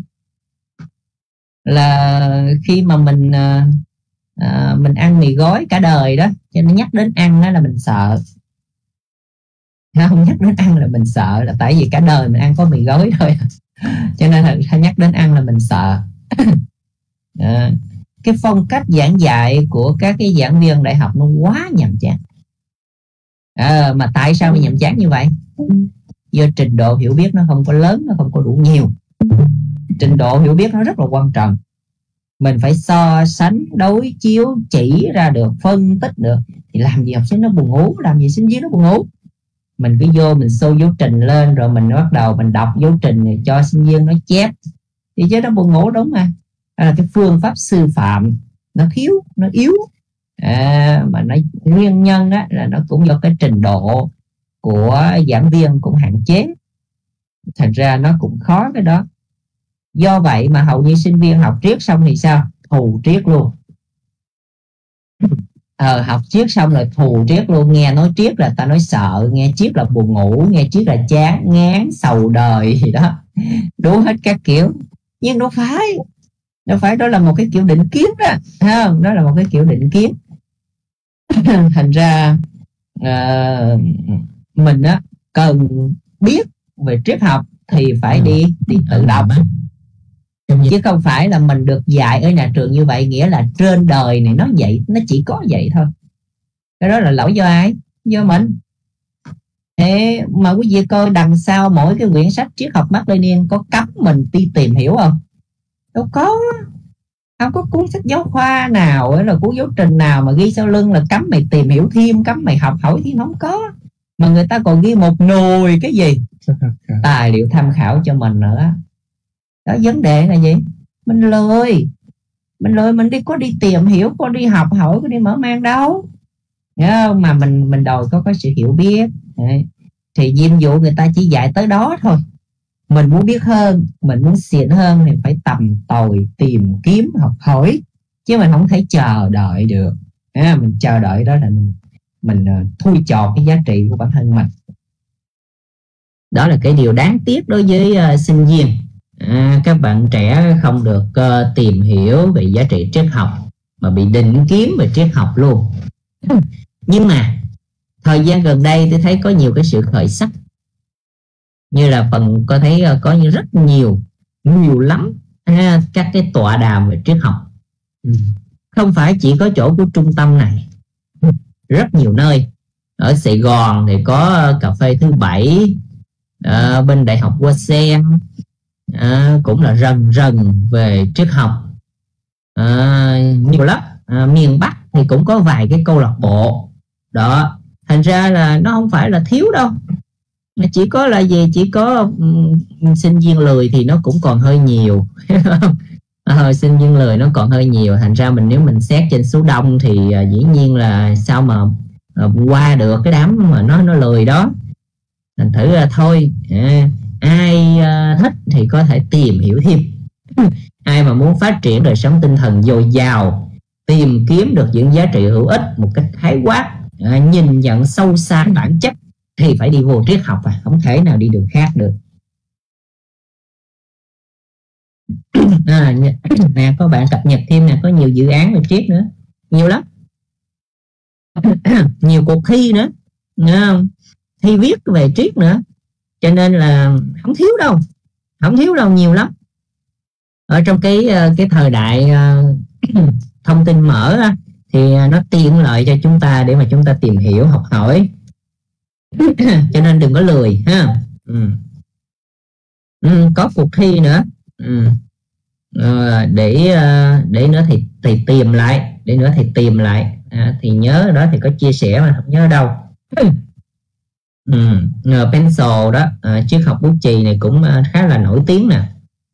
Speaker 1: là khi mà mình ăn mì gói cả đời đó, cho nên nhắc đến ăn đó là mình sợ. Không nhắc đến ăn là mình sợ, là tại vì cả đời mình ăn có mì gói thôi. Cho nên là nhắc đến ăn là mình sợ. Cái phong cách giảng dạy của các cái giảng viên đại học nó quá nhàm chán. Mà tại sao mà nhàm chán như vậy? Do trình độ hiểu biết nó không có lớn, nó không có đủ nhiều. Trình độ hiểu biết nó rất là quan trọng. Mình phải so sánh, đối chiếu, chỉ ra được, phân tích được, thì làm gì học sinh nó buồn ngủ, làm gì sinh viên nó buồn ngủ. Mình cứ vô mình show dấu trình lên, rồi mình bắt đầu mình đọc dấu trình rồi cho sinh viên nó chép, thì chứ nó buồn ngủ, đúng mà. Đó là cái phương pháp sư phạm nó thiếu, nó yếu. Mà nó nguyên nhân á, là nó cũng do cái trình độ của giảng viên cũng hạn chế, thành ra nó cũng khó cái đó. Do vậy mà hầu như sinh viên học triết xong thì sao? Thù triết luôn. Học triết xong rồi thù triết luôn. Nghe nói triết là ta nói sợ, nghe triết là buồn ngủ, nghe triết là chán ngán sầu đời gì đó, đủ hết các kiểu. Nhưng đâu phải, đó là một cái kiểu định kiến đó, không? Đó là một cái kiểu định kiến. Thành ra mình á cần biết về triết học thì phải đi tự đọc, chứ không phải là mình được dạy ở nhà trường như vậy nghĩa là trên đời này nó vậy, nó chỉ có vậy thôi. Cái đó là lỗi do ai? Do mình. Thế mà quý vị coi đằng sau mỗi cái quyển sách triết học Mác Lênin có cấm mình đi tìm hiểu không? Đâu có. Không có cuốn sách giáo khoa nào hay là cuốn giáo trình nào mà ghi sau lưng là cấm mày tìm hiểu thêm, cấm mày học hỏi thêm, không có. Mà người ta còn ghi một nồi cái gì tài liệu tham khảo cho mình nữa. Đó, vấn đề là gì? Mình lười, mình có đi tìm hiểu, có đi học hỏi, có đi mở mang đâu. Mà mình đòi có sự hiểu biết. Đấy. Thì nhiệm vụ người ta chỉ dạy tới đó thôi. Mình muốn biết hơn, mình muốn xịn hơn thì phải tầm tòi, tìm kiếm, học hỏi, chứ mình không thể chờ đợi được. Mình chờ đợi đó là mình thui chột cái giá trị của bản thân mình. Đó là cái điều đáng tiếc đối với sinh viên. Các bạn trẻ không được tìm hiểu về giá trị triết học mà bị định kiến về triết học luôn. Nhưng mà thời gian gần đây tôi thấy có nhiều cái sự khởi sắc, như là phần có thấy có rất nhiều lắm các cái tọa đàm về triết học. Không phải chỉ có chỗ của trung tâm này, rất nhiều nơi. Ở Sài Gòn thì có cà phê thứ Bảy, bên Đại học Hoa Sen cũng là rần về triết học. Nhiều lắm. Miền Bắc thì cũng có vài cái câu lạc bộ đó. Thành ra là nó không phải là thiếu đâu, chỉ có là gì, chỉ có sinh viên lười thì nó cũng còn hơi nhiều. Sinh viên lười nó còn hơi nhiều, thành ra nếu mình xét trên số đông thì dĩ nhiên là sao mà qua được cái đám mà nó lười đó. Thành thử là thôi, ai thích thì có thể tìm hiểu thêm. Ai mà muốn phát triển đời sống tinh thần dồi dào, tìm kiếm được những giá trị hữu ích một cách khái quát, nhìn nhận sâu xa bản chất thì phải đi vô triết học, không thể nào đi đường khác được. Nè, có bạn cập nhật thêm nè, có nhiều dự án về triết nữa, nhiều lắm. Nhiều cuộc thi nữa, thi viết về triết nữa, cho nên là không thiếu đâu, nhiều lắm. Ở trong cái thời đại thông tin mở thì nó tiện lợi cho chúng ta để mà chúng ta tìm hiểu, học hỏi. Cho nên đừng có lười ha. Có cuộc thi nữa. Để nữa thì tìm lại, thì nhớ đó thì có chia sẻ mà không nhớ đâu. Pencil đó, triết học bút chì này cũng khá là nổi tiếng nè.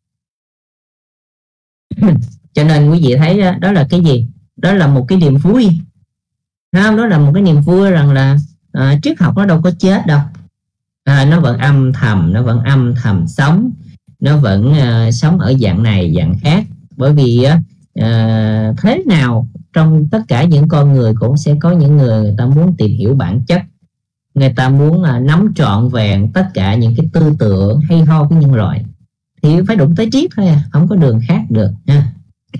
Speaker 1: Cho nên quý vị thấy đó là cái gì? Đó là một cái niềm vui, không? Đó là một cái niềm vui rằng là triết học nó đâu có chết đâu, nó vẫn âm thầm sống, nó vẫn sống ở dạng này dạng khác. Bởi vì thế nào trong tất cả những con người cũng sẽ có những người ta muốn tìm hiểu bản chất, người ta muốn nắm trọn vẹn tất cả những cái tư tưởng hay ho của nhân loại, thì phải đụng tới triết thôi, không có đường khác được nha.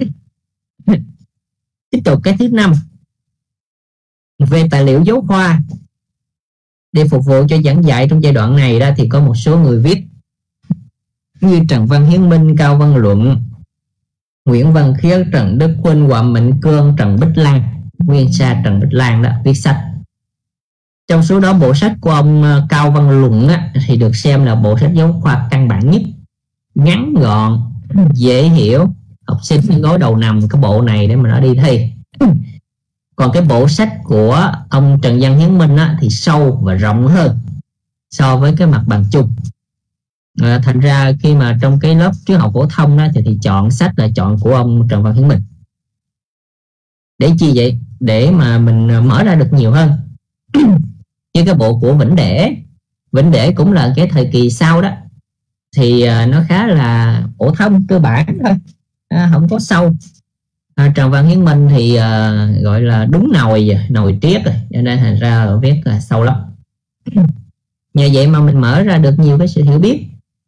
Speaker 1: Tiếp tục cái thứ 5, về tài liệu giáo khoa để phục vụ cho giảng dạy trong giai đoạn này đó, thì có một số người viết như Trần Văn Hiến Minh, Cao Văn Luận, Nguyễn Văn Khiết, Trần Đức Huynh, Phạm Mạnh Cương, Trần Bích Lan, Nguyên Sa, Trần Bích Lan đó viết sách. Trong số đó bộ sách của ông Cao Văn Luận thì được xem là bộ sách giáo khoa căn bản nhất, ngắn gọn, dễ hiểu, học sinh phải gối đầu nằm cái bộ này để mà nó đi thi. Còn cái bộ sách của ông Trần Văn Hiến Minh thì sâu và rộng hơn so với cái mặt bằng chung. Thành ra khi mà trong cái lớp triết học phổ thông đó, thì chọn sách là chọn của ông Trần Văn Hiến Minh. Để chi vậy? Để mà mình mở ra được nhiều hơn. Như cái bộ của Vĩnh Để cũng là cái thời kỳ sau đó, thì nó khá là phổ thông cơ bản thôi, không có sâu. Trần Văn Hiến Minh thì gọi là đúng nồi triết rồi, cho nên thành ra viết là sâu lắm. Nhờ vậy mà mình mở ra được nhiều cái sự hiểu biết.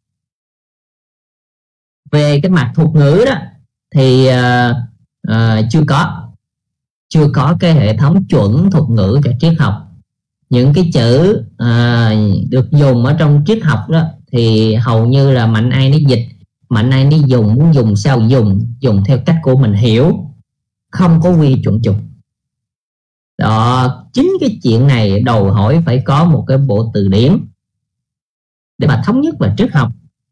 Speaker 1: Về cái mặt thuật ngữ đó thì chưa có cái hệ thống chuẩn thuật ngữ cho triết học. Những cái chữ được dùng ở trong triết học đó thì hầu như là mạnh ai nấy dịch, mạnh ai nấy dùng, muốn dùng sao dùng theo cách của mình hiểu, không có quy chuẩn chung. Đó, chính cái chuyện này đòi hỏi phải có một cái bộ từ điển để mà thống nhất về triết học.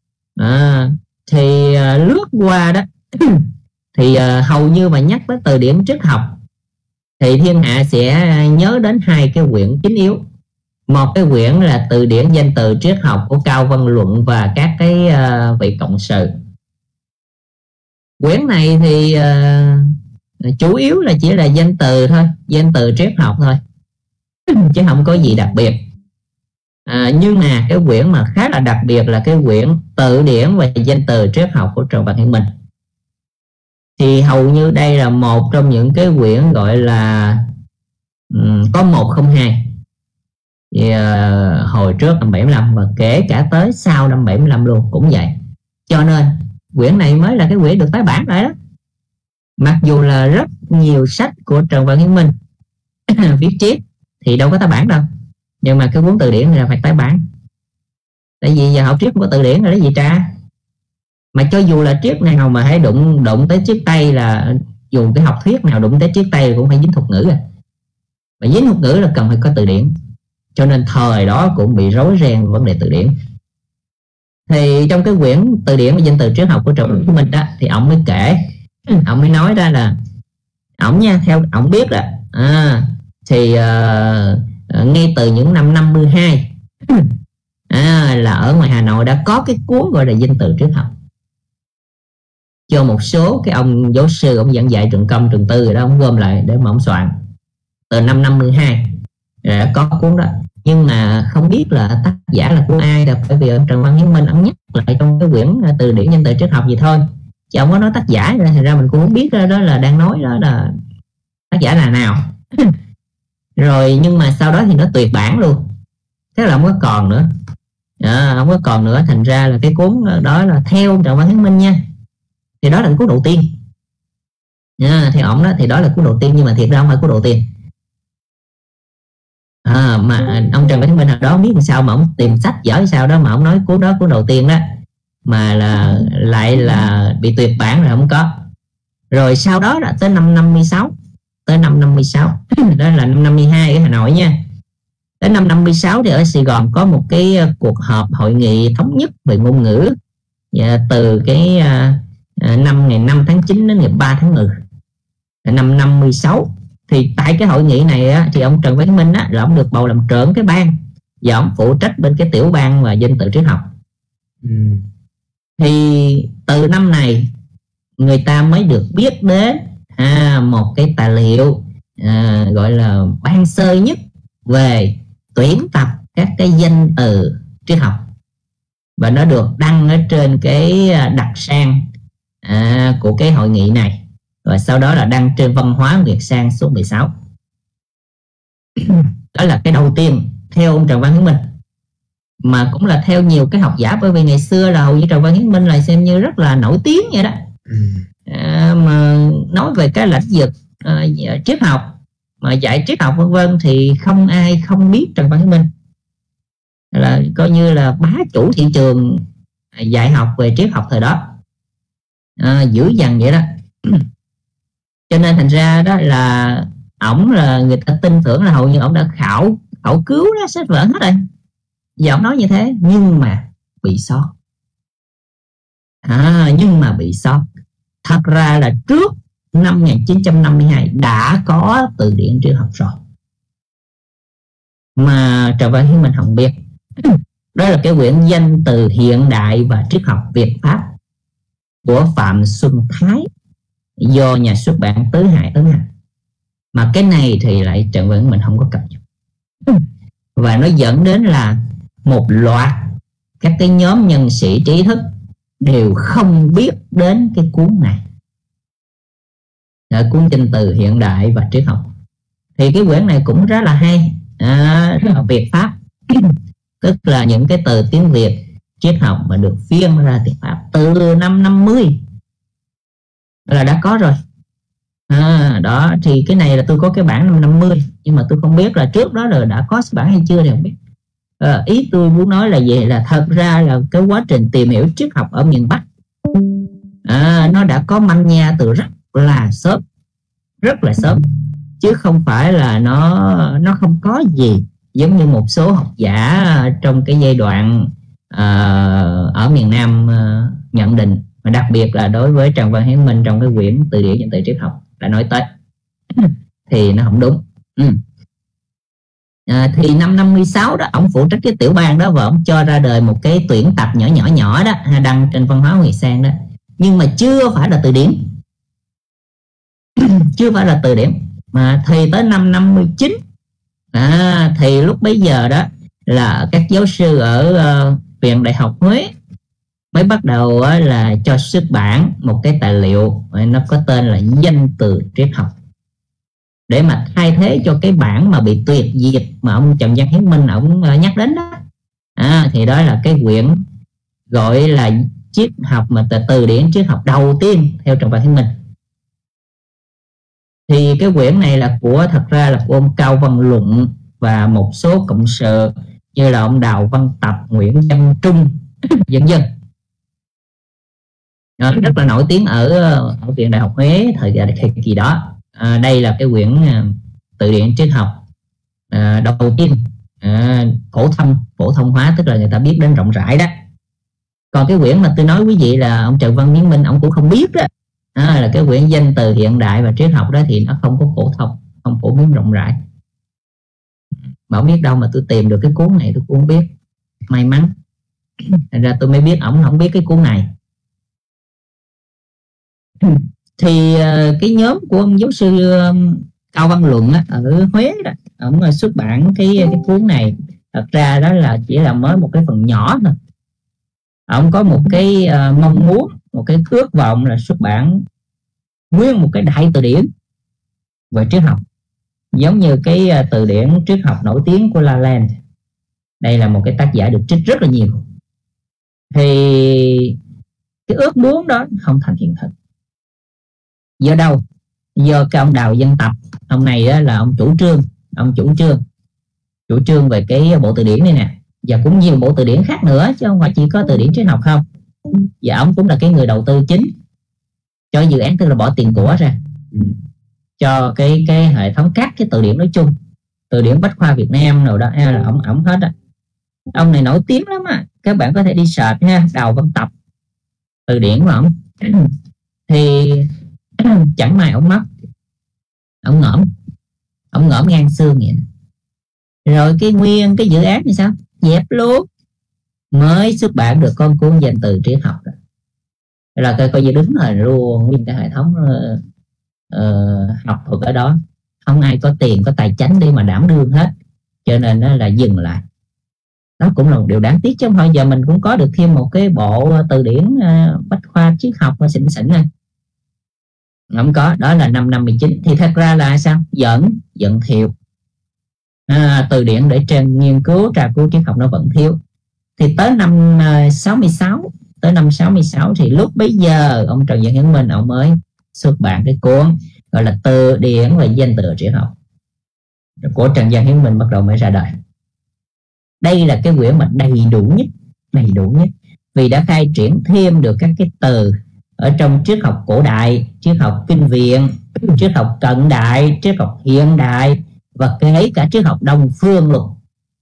Speaker 1: Thì lướt qua đó thì hầu như mà nhắc tới từ điển triết học thì thiên hạ sẽ nhớ đến 2 cái quyển chính yếu. Một cái quyển là từ điển danh từ triết học của Cao Văn Luận và các cái vị cộng sự. Quyển này thì chủ yếu là chỉ là danh từ thôi, danh từ triết học thôi, chứ không có gì đặc biệt. Nhưng mà cái quyển mà khá là đặc biệt là cái quyển từ điển về danh từ triết học của Trần Văn Hiến Minh. Thì hầu như đây là một trong những cái quyển gọi là có 102 thì, hồi trước năm 75 và kể cả tới sau năm 75 luôn cũng vậy. Cho nên quyển này mới là cái quyển được tái bản lại đó. Mặc dù là rất nhiều sách của Trần Văn Hiến Minh viết triết thì đâu có tái bản đâu, nhưng mà cái cuốn từ điển này là phải tái bản. Tại vì giờ học triết không có từ điển rồi đó gì tra. Mà cho dù là triết nào mà hãy đụng tới triết Tây, là dù cái học thuyết nào đụng tới triết Tây cũng phải dính thuật ngữ. Mà dính thuật ngữ là cần phải có từ điển. Cho nên thời đó cũng bị rối ren vấn đề từ điển. Thì trong cái quyển từ điển và danh từ triết học của Trần Văn Hiến Minh đó, thì ông mới kể, ông mới nói ra là ông nha, theo ông biết đó, thì ngay từ những năm 52 là ở ngoài Hà Nội đã có cái cuốn gọi là danh từ triết học, cho một số cái ông giáo sư, ông giảng dạy trường công trường tư rồi đó, ông gom lại để mà ông soạn. Từ năm 52 đã có cuốn đó, nhưng mà không biết là tác giả là của ai đâu, bởi vì ông Trần Văn Hiến Minh ông nhắc lại trong cái quyển từ điển danh từ triết học gì thôi, chứ ông có nói tác giả, thành ra mình cũng không biết đó là đang nói đó là tác giả là nào. Rồi nhưng mà sau đó thì nó tuyệt bản luôn, thế là không có còn nữa. Không có còn nữa, thành ra là cái cuốn đó là theo Trần Văn Hiến Minh nha, thì đó là cuốn đầu tiên. Theo ổng đó thì đó là cuốn đầu tiên, nhưng mà thiệt ra không phải cuốn đầu tiên. Mà ông Trần Văn Hiến Minh hồi đó không biết làm sao mà ông tìm sách dở sao đó mà ông nói cuốn đó cuốn đầu tiên đó, mà là lại là bị tuyệt bản rồi không có. Rồi sau đó là tới năm 56, đó là năm 52 ở Hà Nội nha. Đến năm 56 thì ở Sài Gòn có một cái cuộc họp hội nghị thống nhất về ngôn ngữ, từ cái năm ngày 5 tháng 9 đến ngày 3 tháng 10 năm 56. Thì tại cái hội nghị này á, thì ông Trần Văn Minh á, là ông được bầu làm trưởng cái ban, và ông phụ trách bên cái tiểu ban và danh từ triết học. Thì từ năm này người ta mới được biết đến một cái tài liệu gọi là ban sơ nhất về tuyển tập các cái danh từ triết học, và nó được đăng ở trên cái đặc san của cái hội nghị này, rồi sau đó là đăng trên Văn hóa Việt Sang số 16. Đó là cái đầu tiên theo ông Trần Văn Hiến Minh, mà cũng là theo nhiều cái học giả, bởi vì ngày xưa là hầu như Trần Văn Hiến Minh là xem như rất là nổi tiếng vậy đó. Mà nói về cái lĩnh vực triết học mà dạy triết học vân vân thì không ai không biết Trần Văn Hiến Minh, là coi như là bá chủ thị trường dạy học về triết học thời đó, dữ dằn vậy đó. Cho nên thành ra đó là ổng là người ta tin tưởng là hầu như ổng đã khảo cứu đó, sách vở hết rồi, và ổng nói như thế, nhưng mà bị sót. Nhưng mà bị sót. Thật ra là trước năm 1952 đã có từ điển triết học rồi, mà Trần Văn Hiến Minh không biết. Đó là cái quyển Danh từ hiện đại và triết học Việt Pháp của Phạm Xuân Thái, do nhà xuất bản Tứ Hải ấn hành. Mà cái này thì lại Trần Văn Hiến Minh không có cập nhật, và nó dẫn đến là một loạt các cái nhóm nhân sĩ trí thức đều không biết đến cái cuốn này, cuốn Danh từ hiện đại và triết học. Thì cái quyển này cũng rất là hay, Việt Pháp tức là những cái từ tiếng Việt triết học mà được phiên ra tiếng Pháp từ năm 50 là đã có rồi. Đó thì cái này là tôi có cái bản năm 50, nhưng mà tôi không biết là trước đó rồi đã có bản hay chưa thì không biết. Ý tôi muốn nói là về là thật ra là cái quá trình tìm hiểu triết học ở miền Bắc nó đã có manh nha từ rất là sớm, chứ không phải là nó không có gì giống như một số học giả trong cái giai đoạn ở miền Nam nhận định, mà đặc biệt là đối với Trần Văn Hiến Minh trong cái quyển Từ điển danh từ triết học đã nói tới thì nó không đúng. Thì năm 56 đó ông phụ trách cái tiểu ban đó, và ông cho ra đời một cái tuyển tập nhỏ đó, đăng trên Văn hóa Nguyệt Sang đó, nhưng mà chưa phải là từ điển. Chưa phải là từ điển. Mà thì tới năm 59 thì lúc bấy giờ đó là các giáo sư ở Viện Đại học Huế mới bắt đầu là cho xuất bản một cái tài liệu nó có tên là Danh từ triết học, để mà thay thế cho cái bản mà bị tuyệt diệt mà ông Trần Văn Hiến Minh ông nhắc đến đó. Thì đó là cái quyển gọi là triết học, mà từ điển triết học đầu tiên theo Trần Văn Hiến Minh. Thì cái quyển này là thật ra là của ông Cao Văn Luận và một số cộng sự như là ông Đào Văn Tập, Nguyễn Văn Trung vân vân, rất là nổi tiếng ở Viện Đại học Huế thời kỳ đó. Đây là cái quyển từ điển triết học đầu tiên phổ thông hóa, tức là người ta biết đến rộng rãi đó. Còn cái quyển mà tôi nói quý vị là ông Trần Văn Hiến Minh ông cũng không biết đó, là cái quyển Danh từ hiện đại và triết học đó, thì nó không có phổ thông, không phổ biến rộng rãi. Mà không biết đâu mà tôi tìm được cái cuốn này, tôi cũng không biết, may mắn. Thành ra tôi mới biết ổng không biết cái cuốn này. Thì cái nhóm của ông giáo sư Cao Văn Luận ở Huế đó, ông xuất bản cái cuốn này. Thật ra đó là chỉ là mới một cái phần nhỏ thôi. Ông có một cái mong muốn, một cái ước vọng là xuất bản nguyên một cái đại từ điển về triết học, giống như cái từ điển triết học nổi tiếng của Laland. Đây là một cái tác giả được trích rất là nhiều. Thì cái ước muốn đó không thành hiện thực. Do đâu? Do cái ông Đào Dân Tập, ông này đó là ông chủ trương về cái bộ từ điển này nè, và cũng nhiều bộ từ điển khác nữa, chứ không phải chỉ có từ điển triết học không. Và ông cũng là cái người đầu tư chính cho dự án, tức là bỏ tiền của ra cho cái hệ thống các cái từ điển nói chung, từ điển Bách khoa Việt Nam rồi đó là ổng hết á. Ông này nổi tiếng lắm á, các bạn có thể đi search ha, Đào Văn Tập, từ điển của ổng. Thì chẳng may ổng mất, ổng ngõm ngang xương vậy. Rồi cái nguyên cái dự án thì sao? Dẹp luôn. Mới xuất bản được con cuốn Danh từ triết học đó. Là coi như đứng rồi luôn nguyên cái hệ thống học thuật ở đó. Không ai có tiền, có tài chánh để mà đảm đương hết. Cho nên nó là dừng lại. Đó cũng là một điều đáng tiếc, chứ không phải giờ mình cũng có được thêm một cái bộ từ điển bách khoa triết học mà xịn này. Không có, đó là năm 59. Thì thật ra là sao? Vẫn thiếu. Từ điển để trên nghiên cứu tra cứu triết học nó vẫn thiếu. Thì tới năm 66 thì lúc bấy giờ ông Trần Văn Hiến Minh ông mới xuất bản cái cuốn gọi là Từ điển và danh từ triết học của Trần Văn Hiến Minh, bắt đầu mới ra đời. Đây là cái quyển mà đầy đủ nhất, vì đã khai triển thêm được các cái từ ở trong triết học cổ đại, triết học kinh viện, triết học cận đại, triết học hiện đại và kể cả triết học đông phương luôn.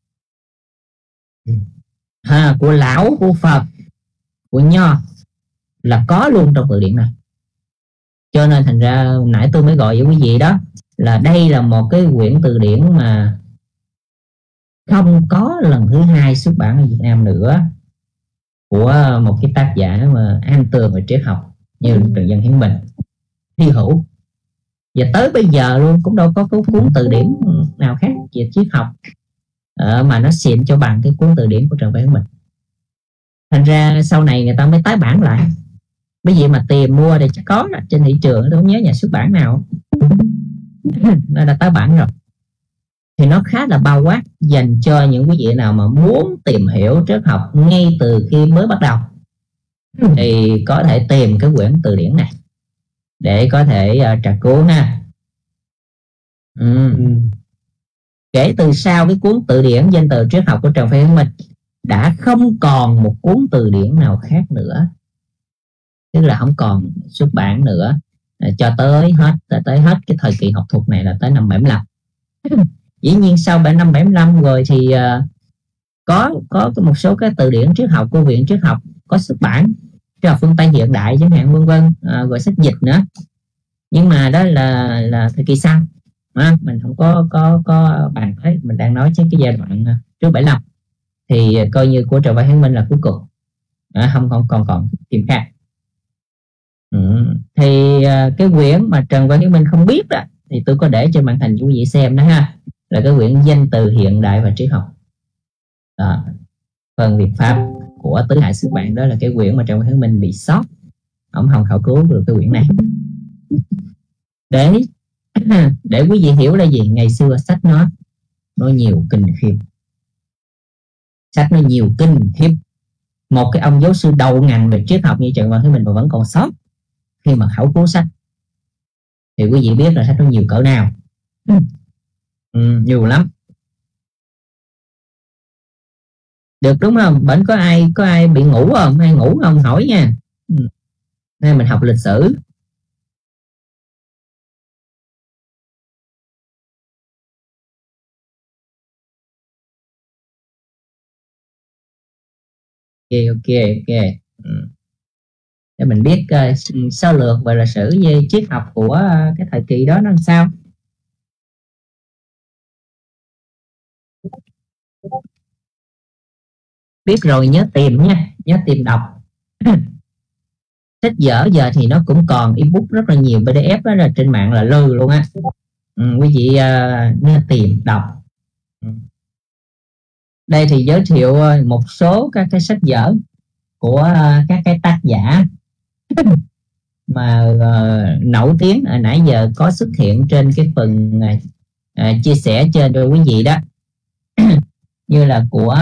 Speaker 1: Của Lão, của Phật, của Nho là có luôn trong từ điển này. Cho nên thành ra nãy tôi mới gọi với quý vị đó là đây là một cái quyển từ điển mà không có lần thứ hai xuất bản ở Việt Nam nữa, của một cái tác giả mà an tường về triết học như Trần Văn Hiến Minh, hy hữu. Và tới bây giờ luôn cũng đâu có cuốn từ điển nào khác về triết học mà nó xịn cho bằng cái cuốn từ điển của Trần Văn Hiến Minh. Thành ra sau này người ta mới tái bản lại. Bởi vì mà tìm mua thì chắc có trên thị trường, tôi không nhớ nhà xuất bản nào nó đã tái bản rồi. Thì nó khá là bao quát, dành cho những quý vị nào mà muốn tìm hiểu triết học ngay từ khi mới bắt đầu thì có thể tìm cái quyển từ điển này để có thể tra cứu ha. Kể từ sau cái cuốn Từ điển danh từ triết học của Trần Văn Hiến Minh đã không còn một cuốn từ điển nào khác nữa, tức là không còn xuất bản nữa cho tới hết cái thời kỳ học thuật này là tới năm 75. Dĩ nhiên sau năm 75 rồi thì có một số cái từ điển triết học của Viện Triết học có xuất bản, triết học phương Tây hiện đại chẳng hạn, vân vân, rồi sách dịch nữa. Nhưng mà đó là thời kỳ sau, mình không có bàn tới, mình đang nói trên cái giai đoạn trước 75 thì coi như của Trần Văn Hiến Minh là cuối cùng, không còn tìm khác. Thì cái quyển mà Trần Văn Hiến Minh không biết đó thì tôi có để trên màn hình cho quý vị xem đó ha, là cái quyển Danh từ hiện đại và triết học đó, phần Việt Pháp của Tứ Hải xuất bản. Đó là cái quyển mà Trần Văn Hiến Minh bị sót, ông không khảo cứu được cái quyển này. Để quý vị hiểu là gì, ngày xưa sách nó nhiều kinh khiếp, sách nó nhiều kinh khiếp. Một cái ông giáo sư đầu ngành về triết học như Trần Văn Hiến Minh mà vẫn còn sót khi mà khảo cứu sách thì quý vị biết là sách nó nhiều cỡ nào. Nhiều lắm. Được đúng không? Bển có ai bị ngủ không? Ai ngủ không? Hỏi nha. Nay mình học lịch sử. Ok. Để mình biết sơ lược về lịch sử về triết học của cái thời kỳ đó nó làm sao. Biết rồi nhớ tìm nha, nhớ tìm đọc. Sách vở giờ thì nó cũng còn ebook rất là nhiều, PDF đó là trên mạng là lư luôn á. Quý vị nên tìm đọc. Đây thì giới thiệu một số các cái sách vở của các cái tác giả nổi tiếng hồi nãy giờ có xuất hiện trên cái phần chia sẻ trên cho quý vị đó, như là của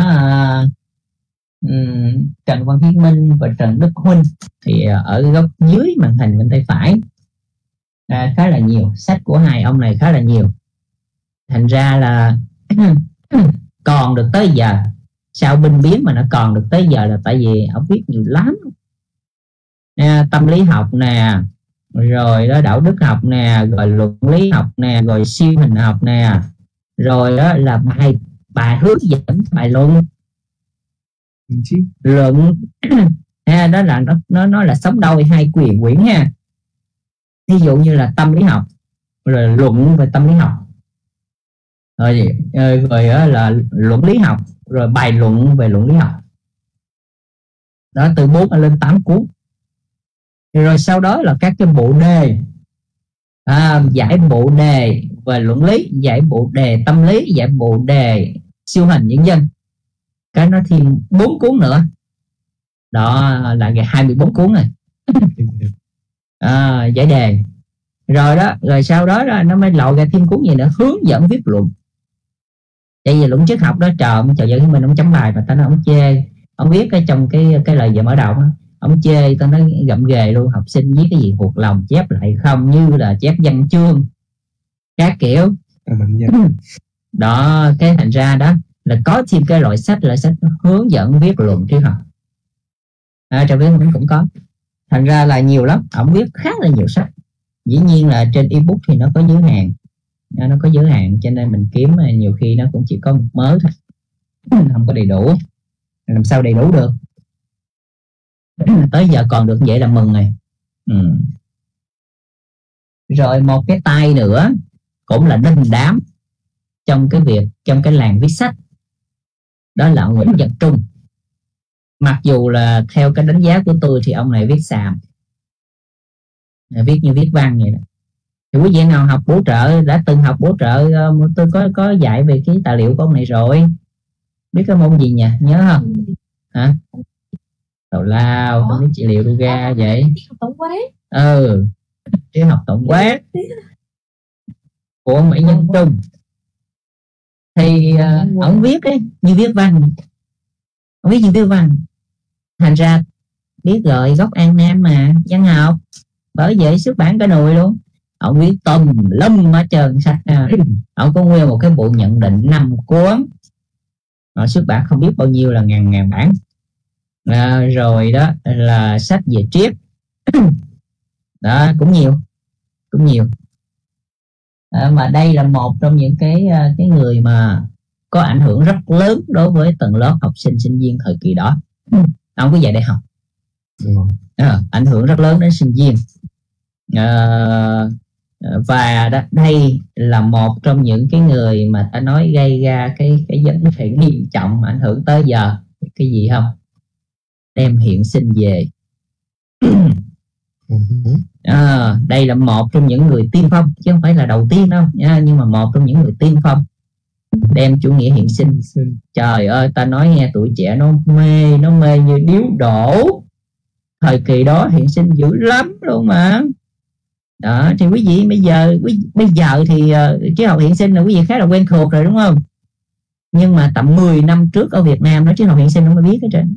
Speaker 1: Trần Văn Hiến Minh và Trần Đức Huynh, thì ở góc dưới màn hình bên tay phải khá là nhiều, sách của hai ông này khá là nhiều, thành ra là còn được tới giờ. Sao binh biến mà nó còn được tới giờ là tại vì ông viết nhiều lắm. Tâm lý học nè, rồi đó đạo đức học nè, rồi luận lý học nè, rồi siêu hình học nè, rồi đó là bài hướng dẫn bài luận đó là nó là sống đôi hai quyển ha. Ví dụ như là tâm lý học, rồi luận về tâm lý học, rồi là luận lý học, rồi bài luận về luận lý học, đó từ 4 lên 8 cuốn. Rồi sau đó là các cái bộ đề, giải bộ đề về luận lý, giải bộ đề tâm lý, giải bộ đề siêu hình vân vân. Cái nó thêm 4 cuốn nữa, đó là 24 cuốn rồi. Giải đề rồi đó, rồi sau đó nó mới lòi ra thêm cuốn gì nữa, hướng dẫn viết luận. Tại vì luận triết học đó trời ơi, mình ông chấm bài mà ta nói ông chê, ông viết cái trong cái lời về mở đầu đó, ông chê ta nói gậm ghề luôn, học sinh viết cái gì thuộc lòng chép lại không, như là chép văn chương các kiểu đó. Cái thành ra đó là có thêm cái loại sách hướng dẫn viết luận triết học, trong viết cũng có. Thành ra là nhiều lắm, ông viết khá là nhiều sách. Dĩ nhiên là trên ebook thì nó có giới hạn, cho nên mình kiếm nhiều khi nó cũng chỉ có một mớ thôi, không có đầy đủ. Làm sao đầy đủ được? Tới giờ còn được vậy là mừng rồi. Rồi một cái tay nữa cũng là đình đám trong cái làng viết sách, đó là Nguyễn Văn Trung. Mặc dù là theo cái đánh giá của tôi thì ông này viết xàm, viết như viết văn vậy đó. Thì quý vị nào học bổ trợ, đã từng học bổ trợ, tôi có dạy về cái tài liệu của ông này rồi. Biết cái môn gì nhỉ, nhớ không? Hả? Tào lao, tôi biết trị liệu ra vậy.
Speaker 2: Học tổng quát.
Speaker 1: Triết học tổng quát của ông Nguyễn Văn Trung. Thì ông viết ấy như viết văn, ông viết như viết văn. Thành ra biết rồi, gốc An Nam mà, văn học, bởi vậy xuất bản cái nồi luôn. Ông viết tùm lum ở trơn sách. Ông có nguyên một cái bộ nhận định 5 cuốn, họ xuất bản không biết bao nhiêu là ngàn bản. Rồi đó là sách về triết đó cũng nhiều. Mà đây là một trong những cái người mà có ảnh hưởng rất lớn đối với tầng lớp học sinh sinh viên thời kỳ đó. Ông có dạy đại học, ảnh hưởng rất lớn đến sinh viên. Và đây là một trong những cái người mà ta nói gây ra cái vấn đề nghiêm trọng ảnh hưởng tới giờ. Cái gì không? Đem hiện sinh về. Đây là một trong những người tiên phong, chứ không phải là đầu tiên đâu nha, nhưng mà một trong những người tiên phong đem chủ nghĩa hiện sinh. Trời ơi, ta nói nghe tuổi trẻ nó mê như điếu đổ. Thời kỳ đó hiện sinh dữ lắm luôn mà. Đó, thì quý vị bây giờ thì triết học hiện sinh là quý vị khá là quen thuộc rồi đúng không? Nhưng mà tầm 10 năm trước ở Việt Nam đó, triết học hiện sinh không có biết hết trơn.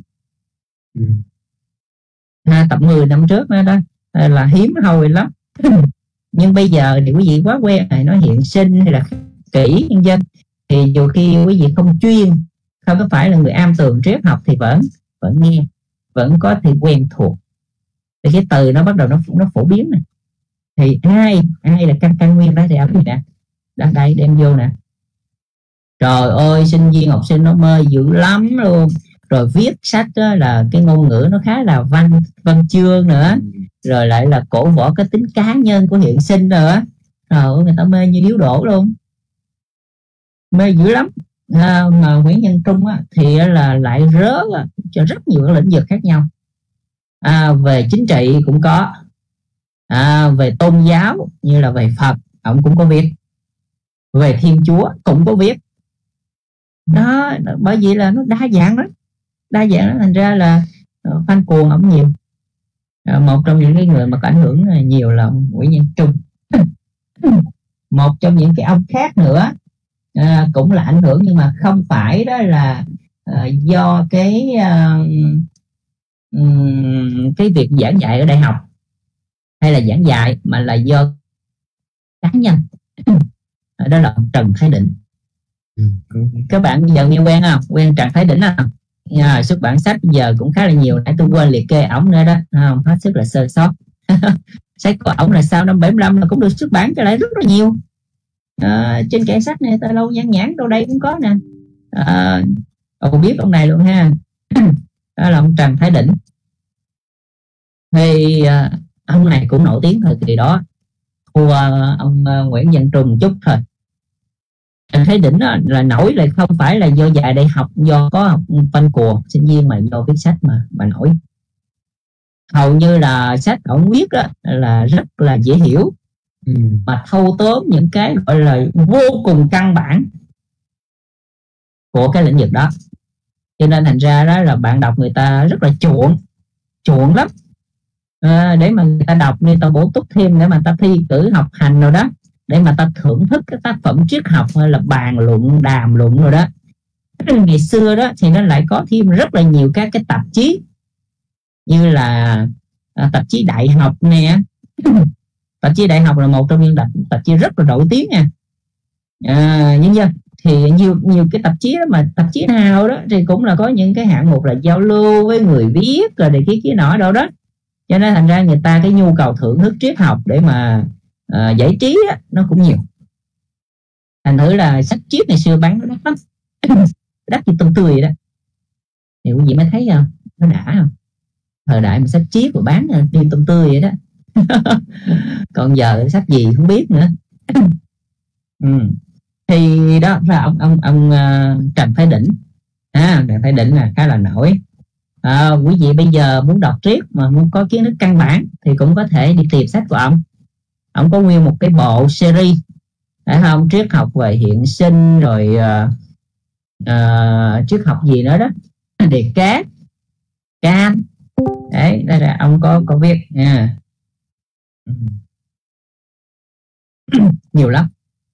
Speaker 1: Tầm 10 năm trước đó là hiếm hoi lắm. Nhưng bây giờ thì quý vị quá quen này, nói hiện sinh hay là kỹ nhân dân, thì dù khi quý vị không chuyên, không có phải là người am tường triết học thì vẫn nghe, vẫn có thể quen thuộc. Thì cái từ nó bắt đầu nó phổ biến này. Thì ai là căn nguyên đó thì ông gì nè, đây đem vô nè. Trời ơi, sinh viên học sinh nó mê dữ lắm luôn. Rồi viết sách đó là cái ngôn ngữ nó khá là văn chương nữa, rồi lại là cổ võ cái tính cá nhân của hiện sinh nữa. Rồi người ta mê như điếu đổ luôn, mê dữ lắm. Mà Nguyễn Văn Trung á, thì là lại rớ cho rất nhiều các lĩnh vực khác nhau. Về chính trị cũng có, về tôn giáo như là về Phật ông cũng có viết, về Thiên Chúa cũng có viết đó. Bởi vì là nó đa dạng đó, thành ra là fan cuồng ông nhiều. Một trong những cái người mà có ảnh hưởng nhiều là ông Nguyễn Nhân Trung. Một trong những cái ông khác nữa cũng là ảnh hưởng, nhưng mà không phải đó là do cái việc giảng dạy ở đại học hay là giảng dạy, mà là do cá nhân. Đó là ông Trần Thái Định. Các bạn giờ nghe quen không? Quen Trần Thái Định không? Xuất bản sách giờ cũng khá là nhiều, nãy tôi quên liệt kê ổng nữa đó, không hết sức là sơ sót. Sách của ổng là sau năm 75 là cũng được xuất bản trở lại rất là nhiều. Trên kệ sách này ta lâu nhãn nhãn đâu đây cũng có nè. Ông biết ông này luôn ha. Đó là ông Trần Thái Định. Thì ông này cũng nổi tiếng thời kỳ đó, thua ông Nguyễn Văn Trung chút thôi. Trần Thái Định là nổi là không phải là do dạy đại học, do có học văn cùa sinh viên, mà do viết sách mà nổi. Hầu như là sách ông viết đó là rất là dễ hiểu, mà thâu tóm những cái gọi là vô cùng căn bản của cái lĩnh vực đó, cho nên thành ra đó là bạn đọc người ta rất là chuộng lắm, để mà người ta đọc, người ta bổ túc thêm để mà ta thi cử học hành rồi đó, để mà ta thưởng thức cái tác phẩm triết học hay là bàn luận đàm luận rồi đó. Ngày xưa đó thì nó lại có thêm rất là nhiều các cái tạp chí, như là tạp chí đại học nè. Tạp chí đại học là một trong những tạp chí rất là nổi tiếng nha. Nhưng thì nhiều cái tạp chí đó, mà tạp chí nào đó thì cũng là có những cái hạng mục là giao lưu với người viết rồi để cái nọ đâu đó, cho nên thành ra người ta cái nhu cầu thưởng thức triết học để mà giải trí đó, nó cũng nhiều. Thành thử là sách triết ngày xưa bán nó đắt lắm. Đắt như tôm tươi vậy đó. Thì quý vị mới thấy không, nó đã không? Thời đại mà sách triết mà bán như tôm tươi vậy đó. Còn giờ sách gì không biết nữa. Thì đó là ông Trần Thái Định. Trần Thái Định là khá là nổi. Quý vị bây giờ muốn đọc triết mà muốn có kiến thức căn bản thì cũng có thể đi tìm sách của ông. Ông có nguyên một cái bộ series, phải không? Triết học về hiện sinh, rồi triết học gì nữa đó, Descartes, Kant. Đấy, đây là ông có viết nha. Nhiều lắm.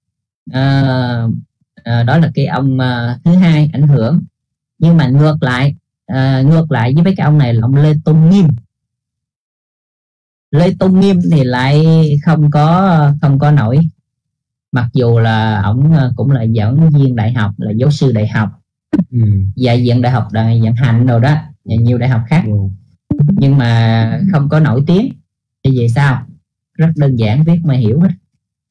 Speaker 1: Đó là cái ông thứ hai ảnh hưởng. Nhưng mà ngược lại với cái ông này là ông Lê Tôn Nghiêm. Lê Tôn Nghiêm thì lại không có nổi, mặc dù là ông cũng là giảng viên đại học, là giáo sư đại học, dạy viện đại học Vạn Hạnh rồi đó, và nhiều đại học khác, nhưng mà không có nổi tiếng. Thì vì sao? Rất đơn giản, viết mà hiểu hết.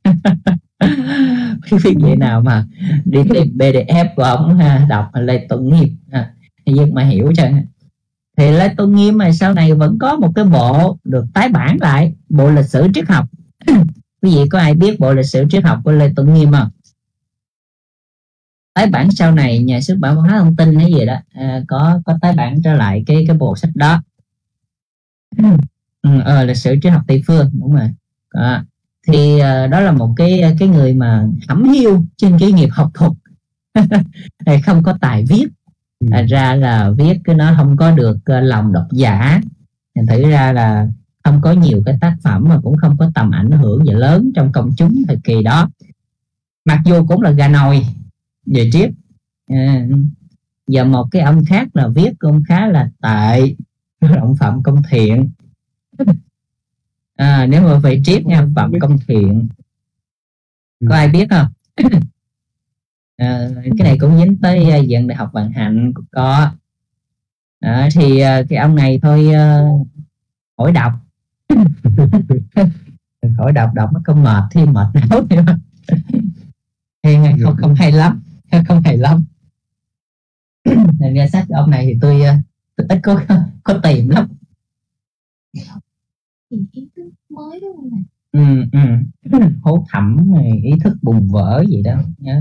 Speaker 1: Viết vậy nào mà đi tìm PDF của ông đọc Lê Tôn Nghiêm viết mà hiểu cho. Thì Lê Tôn Nghiêm mà sau này vẫn có một cái bộ được tái bản lại, bộ lịch sử triết học. Quý vị có ai biết bộ lịch sử triết học của Lê Tôn Nghiêm không? Tái bản sau này nhà xuất bản Văn hóa Thông tin hay gì đó có tái bản trở lại cái bộ sách đó. Lịch sử triết học Tây phương, đúng rồi. Thì đó là một cái người mà hẩm hiu trên cái nghiệp học thuật. Không có tài viết, ra là viết cái nó không có được lòng độc giả, thành thử ra là không có nhiều cái tác phẩm, mà cũng không có tầm ảnh hưởng gì lớn trong công chúng thời kỳ đó, mặc dù cũng là gà nồi về triết. Giờ một cái ông khác là viết cũng khá là tệ, ông Phạm Công Thiện. Nếu mà về triết nha, Phạm Công Thiện có ai biết không? Cái này cũng dính tới viện đại học Vạn Hạnh có. Thì cái ông này thôi khỏi đọc. Khỏi đọc nó không mệt, thêm mệt não nữa. Không hay lắm, không hay lắm. Nên ra sách ông này thì tôi ít có tìm lắm.
Speaker 2: Ý thức mới đúng không này?
Speaker 1: Hố thẩm này, ý thức bùng vỡ gì đó nhớ.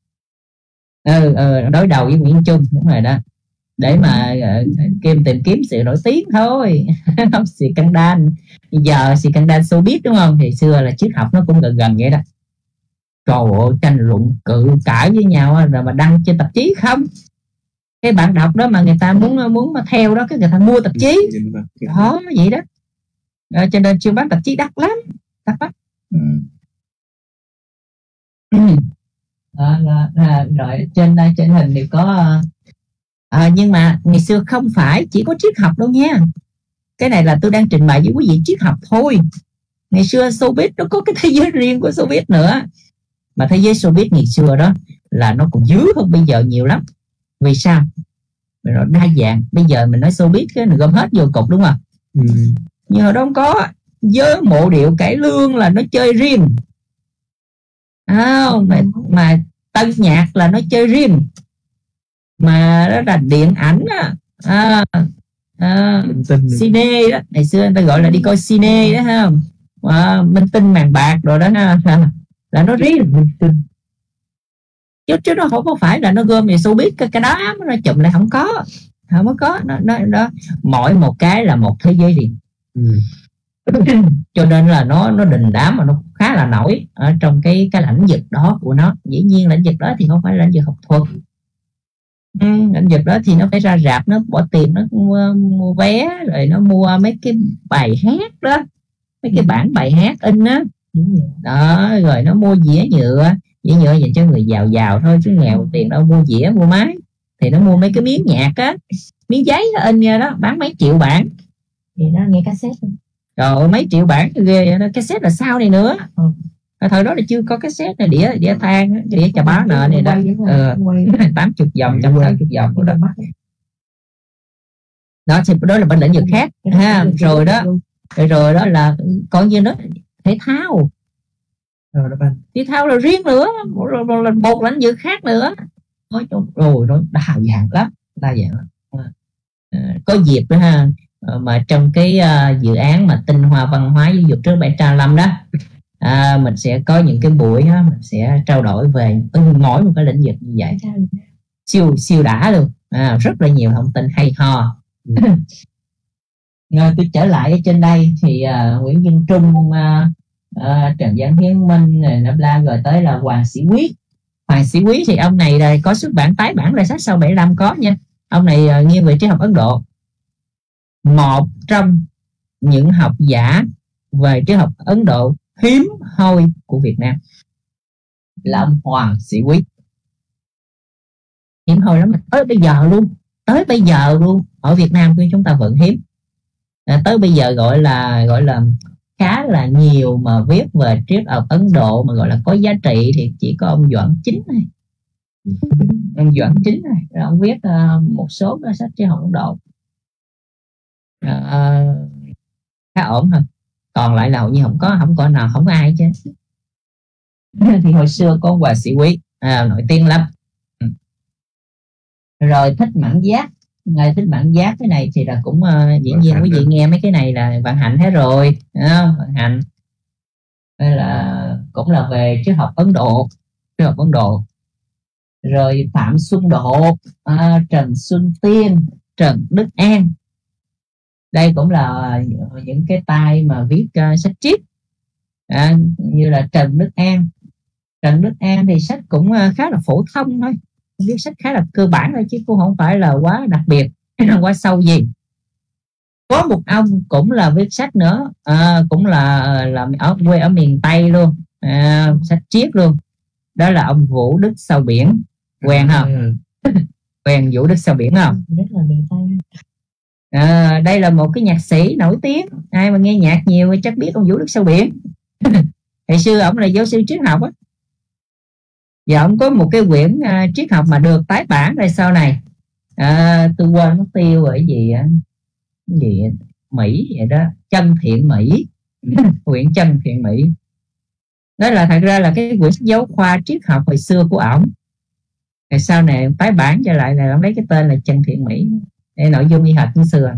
Speaker 1: Đối đầu với Nguyễn Trung, đúng rồi đó, để mà tìm kiếm sự nổi tiếng thôi. Scandal, giờ scandal showbiz đúng không, thì xưa là triết học nó cũng gần vậy đó. Trời ơi, tranh luận cự cãi với nhau rồi mà đăng trên tạp chí không. Cái bạn đọc đó mà người ta muốn mà theo đó, cái người ta mua tạp chí đó vậy đó. Cho nên chuyên bán tạp chí đắt lắm, đắt lắm. Rồi trên hình thì có nhưng mà ngày xưa không phải chỉ có triết học đâu nha. Cái này là tôi đang trình bày với quý vị triết học thôi. Ngày xưa showbiz nó có cái thế giới riêng của showbiz nữa. Mà thế giới showbiz ngày xưa đó là nó còn dữ hơn bây giờ nhiều lắm. Vì sao? Vì nó đa dạng. Bây giờ mình nói showbiz cái mình gom hết vô cục, đúng không? Nhưng hồi đó không có. Với mộ điệu cải lương là nó chơi riêng. Mà tân nhạc là nó chơi riêng. Mà đó là điện ảnh cine đó, ngày xưa người ta gọi là đi coi cine đó không? Minh tinh màn bạc rồi đó là nó riêng. Chứ nó không có phải là nó gom về showbiz cái đó nó chụm lại, không có nó mỗi một cái là một thế giới riêng. Cho nên là nó đình đám mà nó khá là nổi ở trong cái lĩnh vực đó của nó. Dĩ nhiên lĩnh vực đó thì không phải là lĩnh vực học thuật. Lĩnh vực đó thì nó phải ra rạp, nó bỏ tiền, nó mua vé, rồi nó mua mấy cái bài hát đó, mấy cái bản bài hát in đó, rồi nó mua dĩa nhựa dành cho người giàu thôi, chứ nghèo tiền đâu mua dĩa mua máy. Thì nó mua mấy cái miếng nhạc á, miếng giấy nó in ra đó, bán mấy triệu bản
Speaker 2: thì nó nghe cassette.
Speaker 1: Rồi mấy triệu bản ghê đó. Cassette là sao này nữa. Thời đó là chưa có cassette này, đĩa than, đĩa chà bá nợ này đó, 80 vòng, 160 vòng đó. Đó thì đó là bên lĩnh vực khác ha. Rồi đó là coi như nó thể thao. Thể thao là riêng nữa, rồi là một lĩnh vực khác nữa. Rồi nó đa dạng lắm. Có dịp đó ha, mà trong cái dự án mà tinh hoa văn hóa giáo dục trước 705 đó, mình sẽ có những cái buổi đó, mình sẽ trao đổi về mỗi một cái lĩnh vực như vậy, siêu đã luôn, rất là nhiều thông tin hay ho. Rồi tôi trở lại ở trên đây thì Nguyễn Văn Trung, Trần Văn Hiến Minh rồi tới là Hoàng Sĩ Quý thì ông này là có xuất bản tái bản lại sách sau 75 có nha. Ông này nghiêng về triết học Ấn Độ, một trong những học giả về triết học Ấn Độ hiếm hoi của Việt Nam là ông Hoàng Sĩ Quý. Hiếm hoi lắm, tới bây giờ luôn ở Việt Nam của chúng ta vẫn hiếm. Tới bây giờ gọi là khá là nhiều mà viết về triết học Ấn Độ mà gọi là có giá trị thì chỉ có ông Doãn Chính này. Rồi ông viết một số cái sách triết học Ấn Độ khá ổn thôi. Còn lại là hầu như không có ai chứ. Thì hồi xưa có Hoàng Sĩ Quý nổi tiếng lắm. Rồi Thích Mãn Giác. Thích Mãn Giác cái này thì là cũng dĩ nhiên quý vị nghe mấy cái này là Vạn Hạnh hết rồi, đúng không? Vạn Hạnh đây là cũng là về triết học Ấn Độ. Rồi Phạm Xuân Độ, Trần Xuân Tiên, Trần Đức An, đây cũng là những cái tay mà viết sách triết, như là Trần Đức An thì sách cũng khá là phổ thông thôi, viết sách khá là cơ bản thôi chứ cũng không phải là quá đặc biệt hay là quá sâu gì. Có một ông cũng là viết sách nữa, cũng là ở quê ở miền Tây luôn, sách triết luôn, đó là ông Vũ Đức Sao Biển. Quen không? Quen Vũ Đức Sao Biển không?
Speaker 2: Rất là miền Tây.
Speaker 1: Đây là một cái nhạc sĩ nổi tiếng, ai mà nghe nhạc nhiều thì chắc biết ông Vũ Đức Sao Biển. Hồi xưa ông là giáo sư triết học á, và ông có một cái quyển triết học mà được tái bản rồi sau này, tôi quên mất tiêu ở gì Mỹ vậy đó, Chân Thiện Mỹ. Quyển Chân Thiện Mỹ đó là thật ra là cái quyển sách giáo khoa triết học hồi xưa của ổng, rồi sau này tái bản trở lại là ông lấy cái tên là Chân Thiện Mỹ để nội dung y hệt như xưa.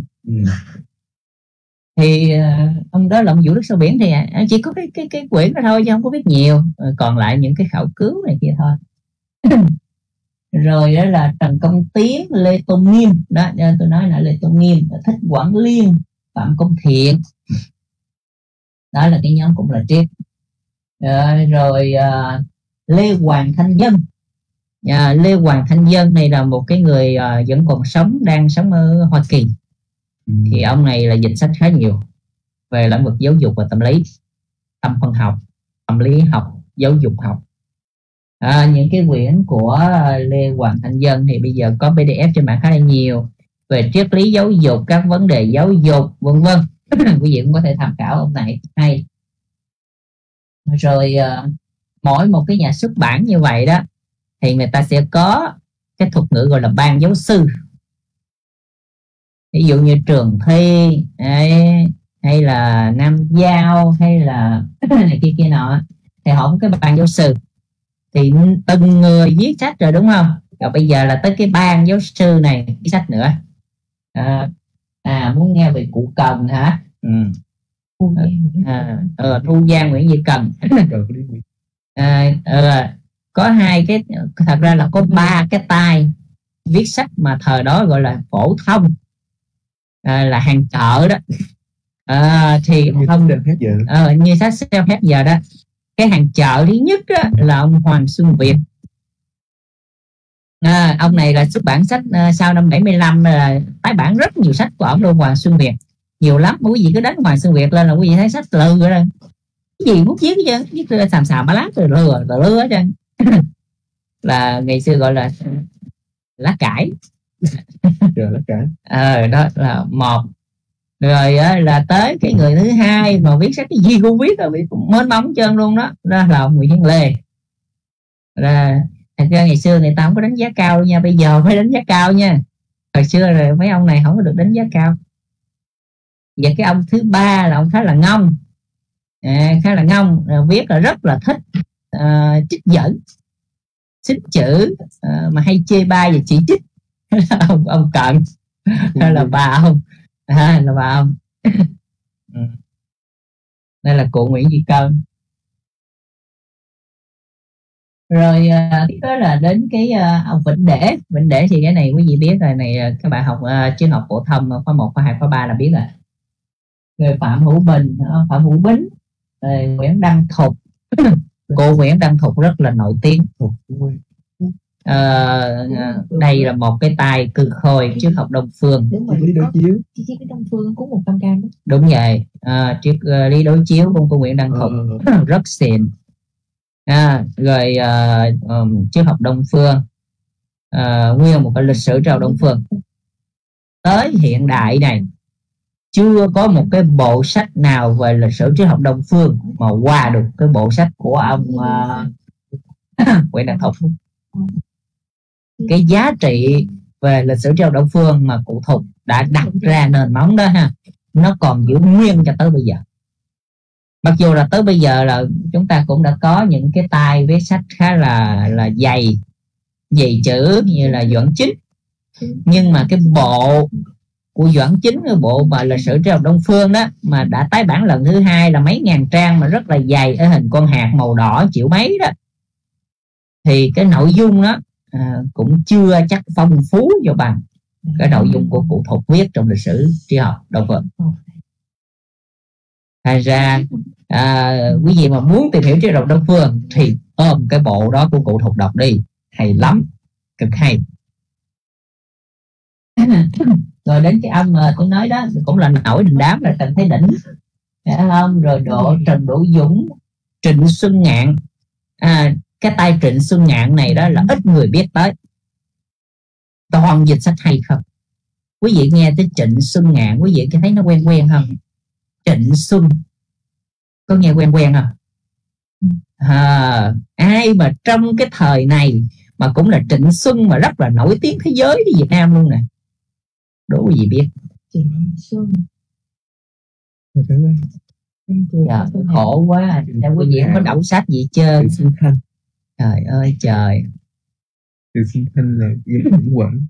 Speaker 1: Thì ông đó là ông Vũ Đức Sao Biển thì chỉ có cái quyển đó thôi chứ không có viết nhiều, còn lại những cái khảo cứu này kia thôi. Rồi đó là Trần Công Tiến, Lê Tôn Nghiêm đó, tôi nói là Lê Tôn Nghiêm, Thích Quảng Liên, Phạm Công Thiện, đó là cái nhóm cũng là triết. Rồi Lê Hoàng Thanh Dân. Lê Hoàng Thanh Dân này là một cái người vẫn còn sống, đang sống ở Hoa Kỳ. Thì ông này là dịch sách khá nhiều. về lĩnh vực giáo dục và tâm lý, tâm phân học, tâm lý học, giáo dục học. Những cái quyển của Lê Hoàng Thanh Dân thì bây giờ có PDF trên mạng khá là nhiều về triết lý giáo dục, các vấn đề giáo dục vân vân. Quý vị cũng có thể tham khảo ông này hay. Rồi mỗi một cái nhà xuất bản như vậy đó thì người ta sẽ có cái thuật ngữ gọi là ban giáo sư. Ví dụ như Trường Thi hay là Nam Giao hay là này kia nọ thì họ có cái ban giáo sư. Thì từng người viết sách rồi đúng không? Rồi bây giờ là tới cái ban giáo sư này viết sách nữa. Muốn nghe về cụ Cần hả? Thu Giang Nguyễn Duy Cần. Có hai cái, thật ra là có 3 cái tay viết sách mà thời đó gọi là phổ thông, là hàng chợ đó. Thì không được hết giờ. Như sách self-help giờ đó, cái hàng chợ thứ nhất đó là ông Hoàng Xuân Việt. Ông này là xuất bản sách sau năm 75 là tái bản rất nhiều sách của ông luôn, Hoàng Xuân Việt, nhiều lắm. Quý vị cứ đánh Hoàng Xuân Việt lên là quý vị thấy sách lừa rồi, cái gì muốn viết chứ, viết xàm bá lát rồi lừa hết trơn. Là ngày xưa gọi là lá cải. Lá cải. Đó là một. Rồi là tới cái người thứ hai mà viết sách cái gì cũng viết rồi, cũng mênh mông trơn luôn đó, đó là ông Nguyễn Văn Lê. Thật ra ngày xưa người ta không có đánh giá cao nha, bây giờ phải đánh giá cao nha. Hồi xưa rồi mấy ông này không có được đánh giá cao. Và cái ông thứ ba là ông khá là ngông, viết là rất là thích trích dẫn, xích chữ, mà hay chê bai và chỉ trích. ông Cận hay là bà ông, là bà ông. Đây là cụ Nguyễn Duy Cơn. Rồi tiếp đó là đến cái ông Vĩnh Để thì cái này quý vị biết rồi này, các bạn học triết học phổ thông khóa 1, khóa 2, khóa 3 là biết rồi. Rồi Phạm Hữu Bính, Nguyễn Đăng Thục. Cô Nguyễn Đăng Thục rất là nổi tiếng. Đây là một cái tay cừ khôi triết học Đông Phương.
Speaker 2: Lý đối chiếu. Cái Đông Phương cũng 100 can đó.
Speaker 1: Đúng vậy. Triết lý đối chiếu của cô Nguyễn Đăng Thục rất xịn. Rồi triết học Đông Phương, nguyên một cái lịch sử triết học Đông Phương. Tới hiện đại này chưa có một cái bộ sách nào về lịch sử triết học Đông Phương mà qua được cái bộ sách của ông Nguyễn Đăng Thục. Cái giá trị về lịch sử triết học Đông Phương mà cụ Thục đã đặt ra nền móng đó ha, nó còn giữ nguyên cho tới bây giờ. Mặc dù là tới bây giờ là chúng ta cũng đã có những cái tay viết sách khá là dày chữ như là Doãn Chính, nhưng mà cái bộ của Doãn Chính, cái bộ mà lịch sử triết học Đông Phương đó mà đã tái bản lần thứ hai là mấy ngàn trang mà rất là dày, ở hình con hạt màu đỏ triệu mấy đó, thì cái nội dung đó cũng chưa chắc phong phú cho bằng cái nội dung của cụ Thục viết trong lịch sử triết học Đông Phương. Thành ra quý vị mà muốn tìm hiểu triết học Đông Phương thì ôm cái bộ đó của cụ Thục đọc đi, hay lắm, cực hay. Rồi đến cái ông mà tôi nói đó cũng là nổi đình đám, là Trần Thế Đỉnh, phải không? Rồi Trần Đỗ Dũng, Trịnh Xuân Ngạn. Cái tay Trịnh Xuân Ngạn này đó là ít người biết tới, toàn dịch sách hay không. Quý vị nghe tới Trịnh Xuân Ngạn, quý vị thấy nó quen không? Trịnh Xuân có nghe quen không? Ai mà trong cái thời này mà cũng là Trịnh Xuân mà rất là nổi tiếng thế giới với Việt Nam luôn nè, đố quý vị biết.
Speaker 2: Trịnh Xuân.
Speaker 1: Khổ quá, quý vị không có đọc sách gì chơi. Trời ơi trời.
Speaker 3: Từ Sinh Thanh là Nguyễn Quẩn.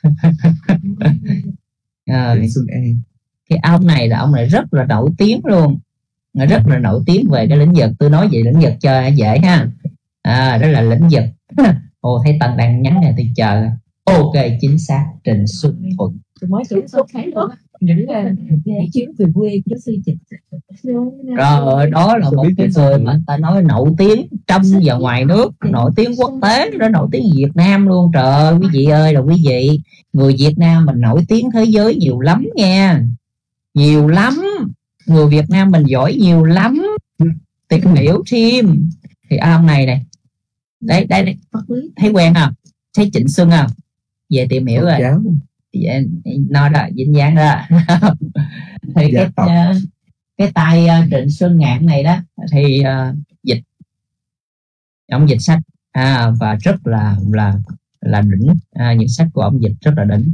Speaker 3: Xuân An.
Speaker 1: Cái ông này là ông này rất là nổi tiếng luôn, rất là nổi tiếng về cái lĩnh vực. Tôi nói về lĩnh vực chơi dễ ha. Đó là lĩnh vực. Thấy Tân đang nhắn này, tôi chờ. Ok, chính xác, Trịnh Xuân Thuận.
Speaker 2: Tôi mới xuống số tháng nữa những chuyến về quê của sư Trịnh.
Speaker 1: Rồi đó là một cái người mà ta nói nổi tiếng trong và ngoài nước, nổi tiếng quốc tế, đó nổi tiếng Việt Nam luôn. Trời ơi quý vị ơi, là quý vị, người Việt Nam mình nổi tiếng thế giới nhiều lắm nha, nhiều lắm. người Việt Nam mình giỏi nhiều lắm, tìm hiểu thêm. Thì ông này đây thấy quen không, thấy Trịnh Xuân không, về tìm hiểu rồi nói đó dính dáng đó. Thì cái tay Trịnh Xuân Ngạn này đó thì dịch, ông dịch sách và rất là đỉnh, những sách của ông dịch rất là đỉnh.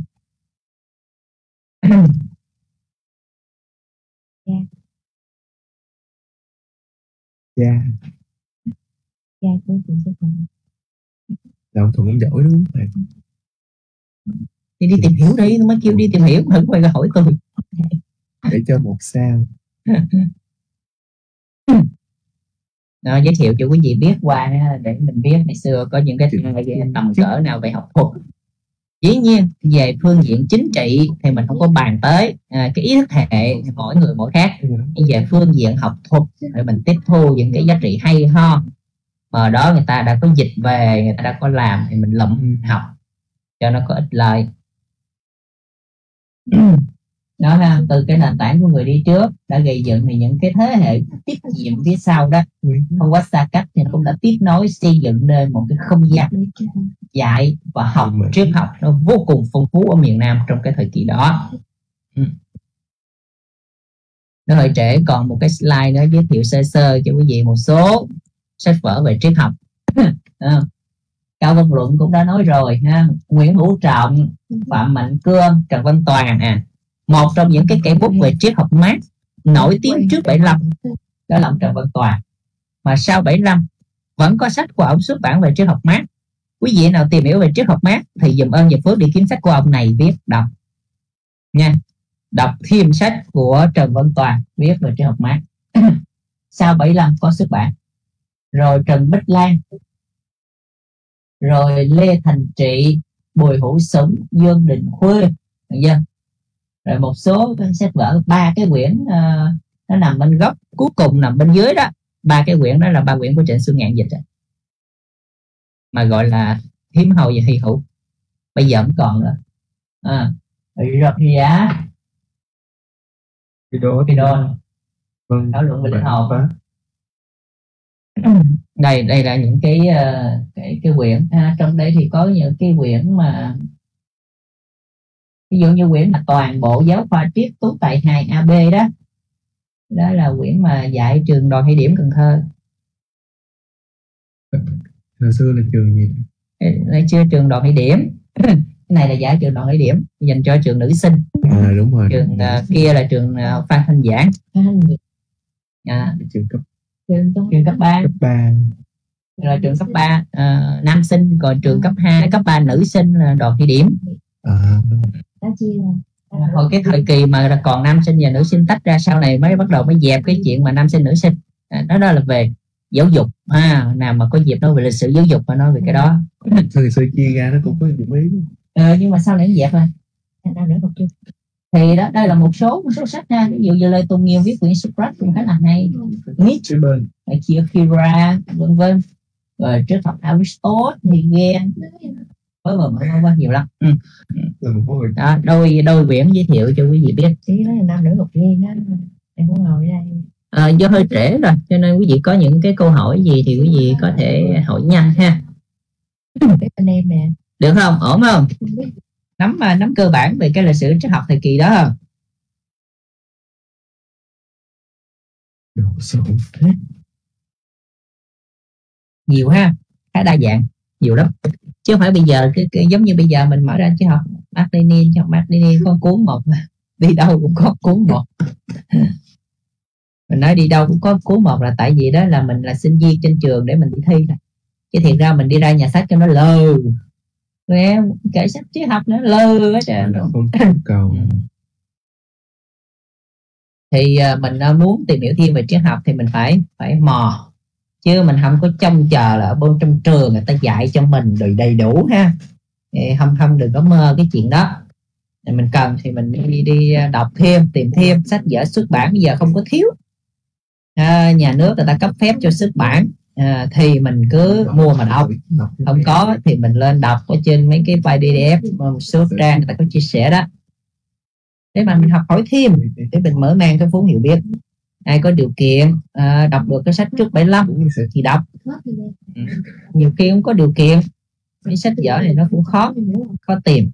Speaker 3: Ông Thuận cũng giỏi đúng không?
Speaker 1: Thì đi tìm hiểu đi, mới kêu đi tìm hiểu, đừng quay ra hỏi tôi.
Speaker 3: Để cho 1 sao.
Speaker 1: Đó, giới thiệu cho quý vị biết qua để mình biết ngày xưa có những cái tầm cỡ nào về học thuật. Dĩ nhiên về phương diện chính trị thì mình không có bàn tới, cái ý thức hệ mỗi người mỗi khác. Nhưng về phương diện học thuật để mình tiếp thu những cái giá trị hay ho mà đó người ta đã có dịch về, người ta đã có làm, thì mình lụm học cho nó có ích lợi. Đó ha, từ cái nền tảng của người đi trước đã gây dựng thì những cái thế hệ tiếp nhiệm phía sau đó không quá xa cách thì cũng đã tiếp nối xây dựng nên một cái không gian dạy và học triết học nó vô cùng phong phú ở miền Nam trong cái thời kỳ đó. Nó hơi trễ, còn một cái slide nữa giới thiệu sơ sơ cho quý vị một số sách vở về triết học. Cao Văn Luận cũng đã nói rồi ha, Nguyễn Hữu Trọng, Phạm Mạnh Cương, Trần Văn Toàn một trong những cái cây bút về triết học Mác nổi tiếng trước 75 đó là ông Trần Văn Toàn, mà sau 75 vẫn có sách của ông xuất bản về triết học Mác. Quý vị nào tìm hiểu về triết học Mác thì dùm ơn Nhật Phước đi kiếm sách của ông này viết đọc nha, đọc thêm sách của Trần Văn Toàn viết về triết học Mác. Sau 75 có xuất bản, rồi Trần Bích Lan, rồi Lê Thành Trị, Bùi Hữu Sủng, Dương Đình Khuê, rồi một số sách vở, 3 cái quyển nó nằm bên góc cuối cùng, nằm bên dưới đó, 3 cái quyển đó là 3 quyển của Trịnh Xuân Ngạn dịch mà gọi là hiếm hoi và hy hữu, bây giờ không còn nữa. Rồi Pidon thảo luận về linh hồn. Đây là những cái quyển trong đây thì có những cái quyển mà ví dụ như quyển mà toàn bộ giáo khoa triết tú tài 2 AB đó là quyển mà dạy trường Đoàn Thị Điểm Cần Thơ.
Speaker 3: Hồi xưa là trường gì?
Speaker 1: Đây chưa, trường Đoàn Thị Điểm. Cái này là dạy trường Đoàn Thị Điểm dành cho trường nữ sinh.
Speaker 3: Đúng rồi.
Speaker 1: Trường kia là trường Phan Thanh Giảng.
Speaker 3: Trường
Speaker 1: cấp 3. Là trường cấp 3 nam sinh, còn trường cấp 2, cấp 3 nữ sinh là Đoàn Thị Điểm. Hồi cái thời kỳ mà còn nam sinh và nữ sinh tách ra, sau này mới bắt đầu mới dẹp cái chuyện mà nam sinh nữ sinh. Đó là về giáo dục, nào mà có dịp nói về lịch sử giáo dục mà nói về cái đó.
Speaker 3: Thời xưa chia ra nó cũng có dụng ý.
Speaker 1: Nhưng mà sau này nó dẹp rồi. Thì đó, đây là một số sách ha, ví dụ như Lê Tôn Nghiêu viết quyển Socrates cũng khá là hay, Nietzsche, Kierkegaard, vân vân, rồi triết học Aristotle, Hegel, với quá nhiều lắm. Đó, đôi quyển giới thiệu cho quý vị biết.
Speaker 2: Tí đó là nam nữ học viên đó, em muốn ngồi đây.
Speaker 1: Do hơi trễ rồi cho nên quý vị có những cái câu hỏi gì thì quý vị có thể hỏi nhanh ha.
Speaker 2: Cái anh em nè,
Speaker 1: được không, ổn không? Nắm cơ bản về cái lịch sử triết học thời kỳ đó không? Nhiều ha, khá đa dạng, nhiều lắm, chứ không phải bây giờ cái giống như bây giờ mình mở ra triết học Mác Lênin, cho Mác Lênin có cuốn một, đi đâu cũng có cuốn một. Mình nói đi đâu cũng có cuốn một là tại vì đó là mình là sinh viên trên trường để mình đi thi thôi, chứ thiệt ra mình đi ra nhà sách cho nó lơ. Em kể sách triết học nữa lơ hết trơn. Thì mình muốn tìm hiểu thêm về triết học thì mình phải mò, chứ mình không có trông chờ là ở bên trong trường người ta dạy cho mình rồi đầy đủ ha. Không đừng có mơ cái chuyện đó. Mình cần thì mình đi đọc thêm, tìm thêm sách vở xuất bản bây giờ không có thiếu. Nhà nước người ta cấp phép cho xuất bản, thì mình cứ mua mà đọc. Không có thì mình lên đọc ở trên mấy cái file PDF, một số trang người ta có chia sẻ đó. để mà mình học hỏi thêm, để mình mở mang cái vốn hiểu biết. Ai có điều kiện đọc được cái sách trước 75 thì đọc. Nhiều khi không có điều kiện, cái sách vở này nó cũng khó tìm.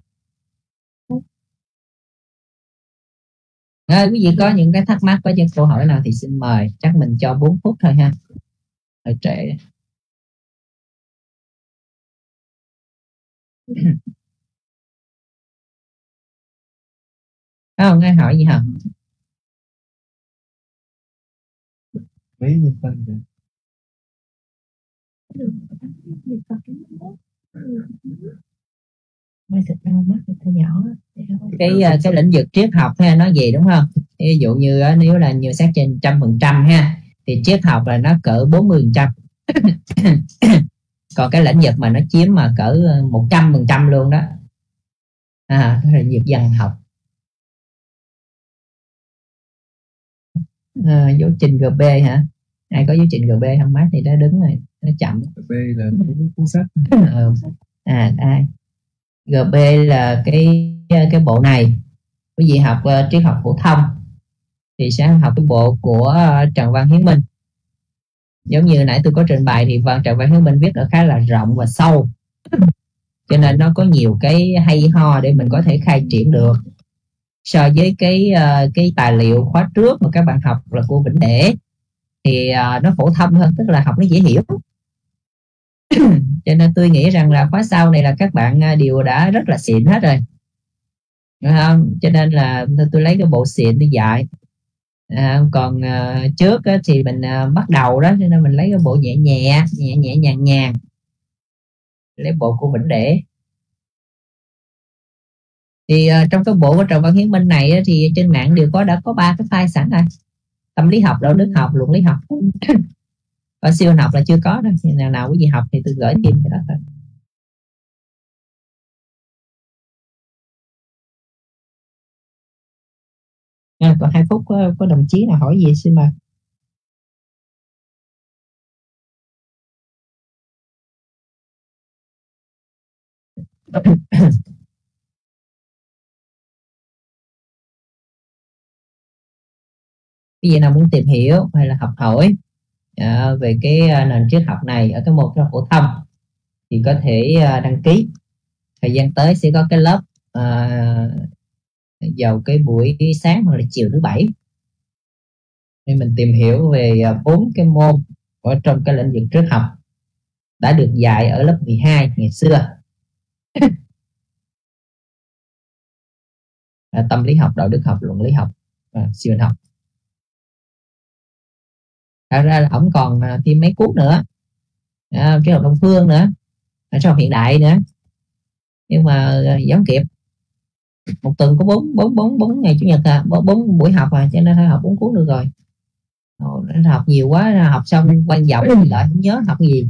Speaker 1: Quý vị có những cái thắc mắc, có những câu hỏi nào thì xin mời. Chắc mình cho 4 phút thôi ha, hơi trễ. Không ai hỏi gì hả?
Speaker 3: mấy nhân văn vậy?
Speaker 2: Mai thịt đau mắt người nhỏ.
Speaker 1: Cái lĩnh vực triết học ha, nói gì đúng không? Ví dụ như nếu là nhiều xét trên 100% ha, thì triết học là nó cỡ 40%. Còn cái lĩnh vực mà nó chiếm mà cỡ 100% luôn đó, đó là lĩnh vực văn học. Dấu trình GB hả? Ai có dấu trình GB không? Mát thì đã đứng rồi, nó chậm.
Speaker 3: GB là đối với cuốn sách.
Speaker 1: Ai? GB là cái bộ này. Quý vị học triết học phổ thông thì sẽ học cái bộ của Trần Văn Hiến Minh. Giống như nãy tôi có trình bày thì Trần Văn Hiến Minh viết ở khá là rộng và sâu, cho nên nó có nhiều cái hay ho để mình có thể khai triển được. So với cái tài liệu khóa trước mà các bạn học là của Vĩnh Để thì nó phổ thông hơn, tức là học nó dễ hiểu. Cho nên tôi nghĩ rằng là khóa sau này là các bạn đều đã rất là xịn hết rồi, đúng không? Cho nên là tôi lấy cái bộ xịn tôi dạy. Còn trước thì mình bắt đầu đó, cho nên mình lấy cái bộ nhẹ nhàng, lấy bộ của Vĩnh Để. Thì trong cái bộ của Trần Văn Hiến Minh này thì trên mạng đã có 3 cái file sẵn rồi: tâm lý học, đạo đức học, luận lý học. Và siêu học là chưa có đâu. Nào quý vị học thì tôi gửi thêm cái đó thôi. Còn 2 phút, có đồng chí nào hỏi gì xin mời. Cái gì nào muốn tìm hiểu hay là học hỏi về cái nền triết học này ở cái môn triết học phổ thông thì có thể đăng ký. Thời gian tới sẽ có cái lớp vào cái buổi sáng hoặc là chiều thứ Bảy để mình tìm hiểu về 4 cái môn ở trong cái lĩnh vực triết học đã được dạy ở lớp 12 ngày xưa. Tâm lý học, đạo đức học, luận lý học và siêu học. Thật ra là ổng còn thêm mấy cuốn nữa, triết học Đông phương nữa, triết học hiện đại nữa, nhưng mà giống kịp. Một tuần có 4 ngày chủ nhật 4 buổi học cho nên thôi học 4 cuốn được rồi. Học nhiều quá, học xong quanh vòng lại không nhớ học gì.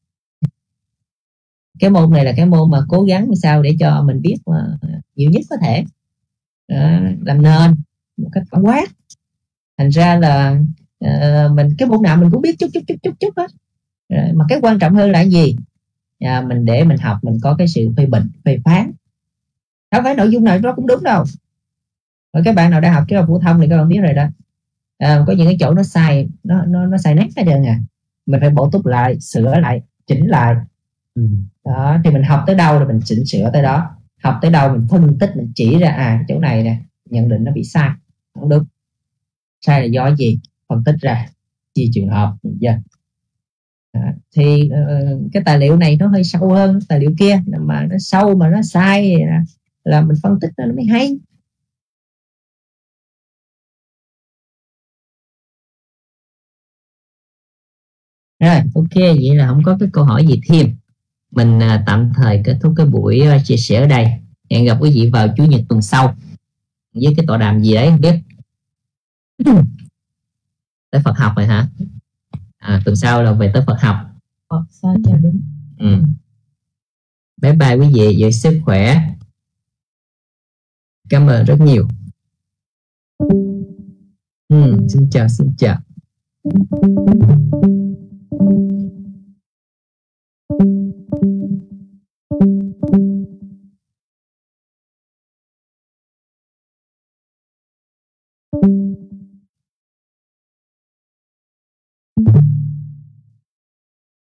Speaker 1: Cái môn này là cái môn mà cố gắng sao để cho mình biết nhiều nhất có thể, làm nền một cách tổng quát. Thành ra là mình cái môn nào mình cũng biết chút hết. Mà cái quan trọng hơn là cái gì? Mình để mình học mình có cái sự phê bình, phê phán. Đâu phải nội dung nào nó cũng đúng đâu. Rồi các bạn nào đã học triết học phổ thông thì các bạn biết rồi đó. Có những cái chỗ nó sai, nó sai nát hết trơn à. Mình phải bổ túc lại, sửa lại, chỉnh lại. Đó, thì mình học tới đâu là mình chỉnh sửa tới đó. Học tới đâu mình phân tích, mình chỉ ra chỗ này nè, nhận định nó bị sai, không đúng. Sai là do gì? Phân tích ra, chia trường hợp. Thì cái tài liệu này nó hơi sâu hơn tài liệu kia, mà nó sâu mà nó sai là mình phân tích nó mới hay. Rồi, ok, vậy là không có cái câu hỏi gì thêm. Mình tạm thời kết thúc cái buổi chia sẻ ở đây. Hẹn gặp quý vị vào Chủ nhật tuần sau với cái tọa đàm gì đấy không biết. Tới Phật học rồi hả? Tuần sau là về tới Phật học.
Speaker 2: Sao cho đúng.
Speaker 1: Bye bye quý vị, giữ sức khỏe. Cảm ơn rất nhiều. Xin chào.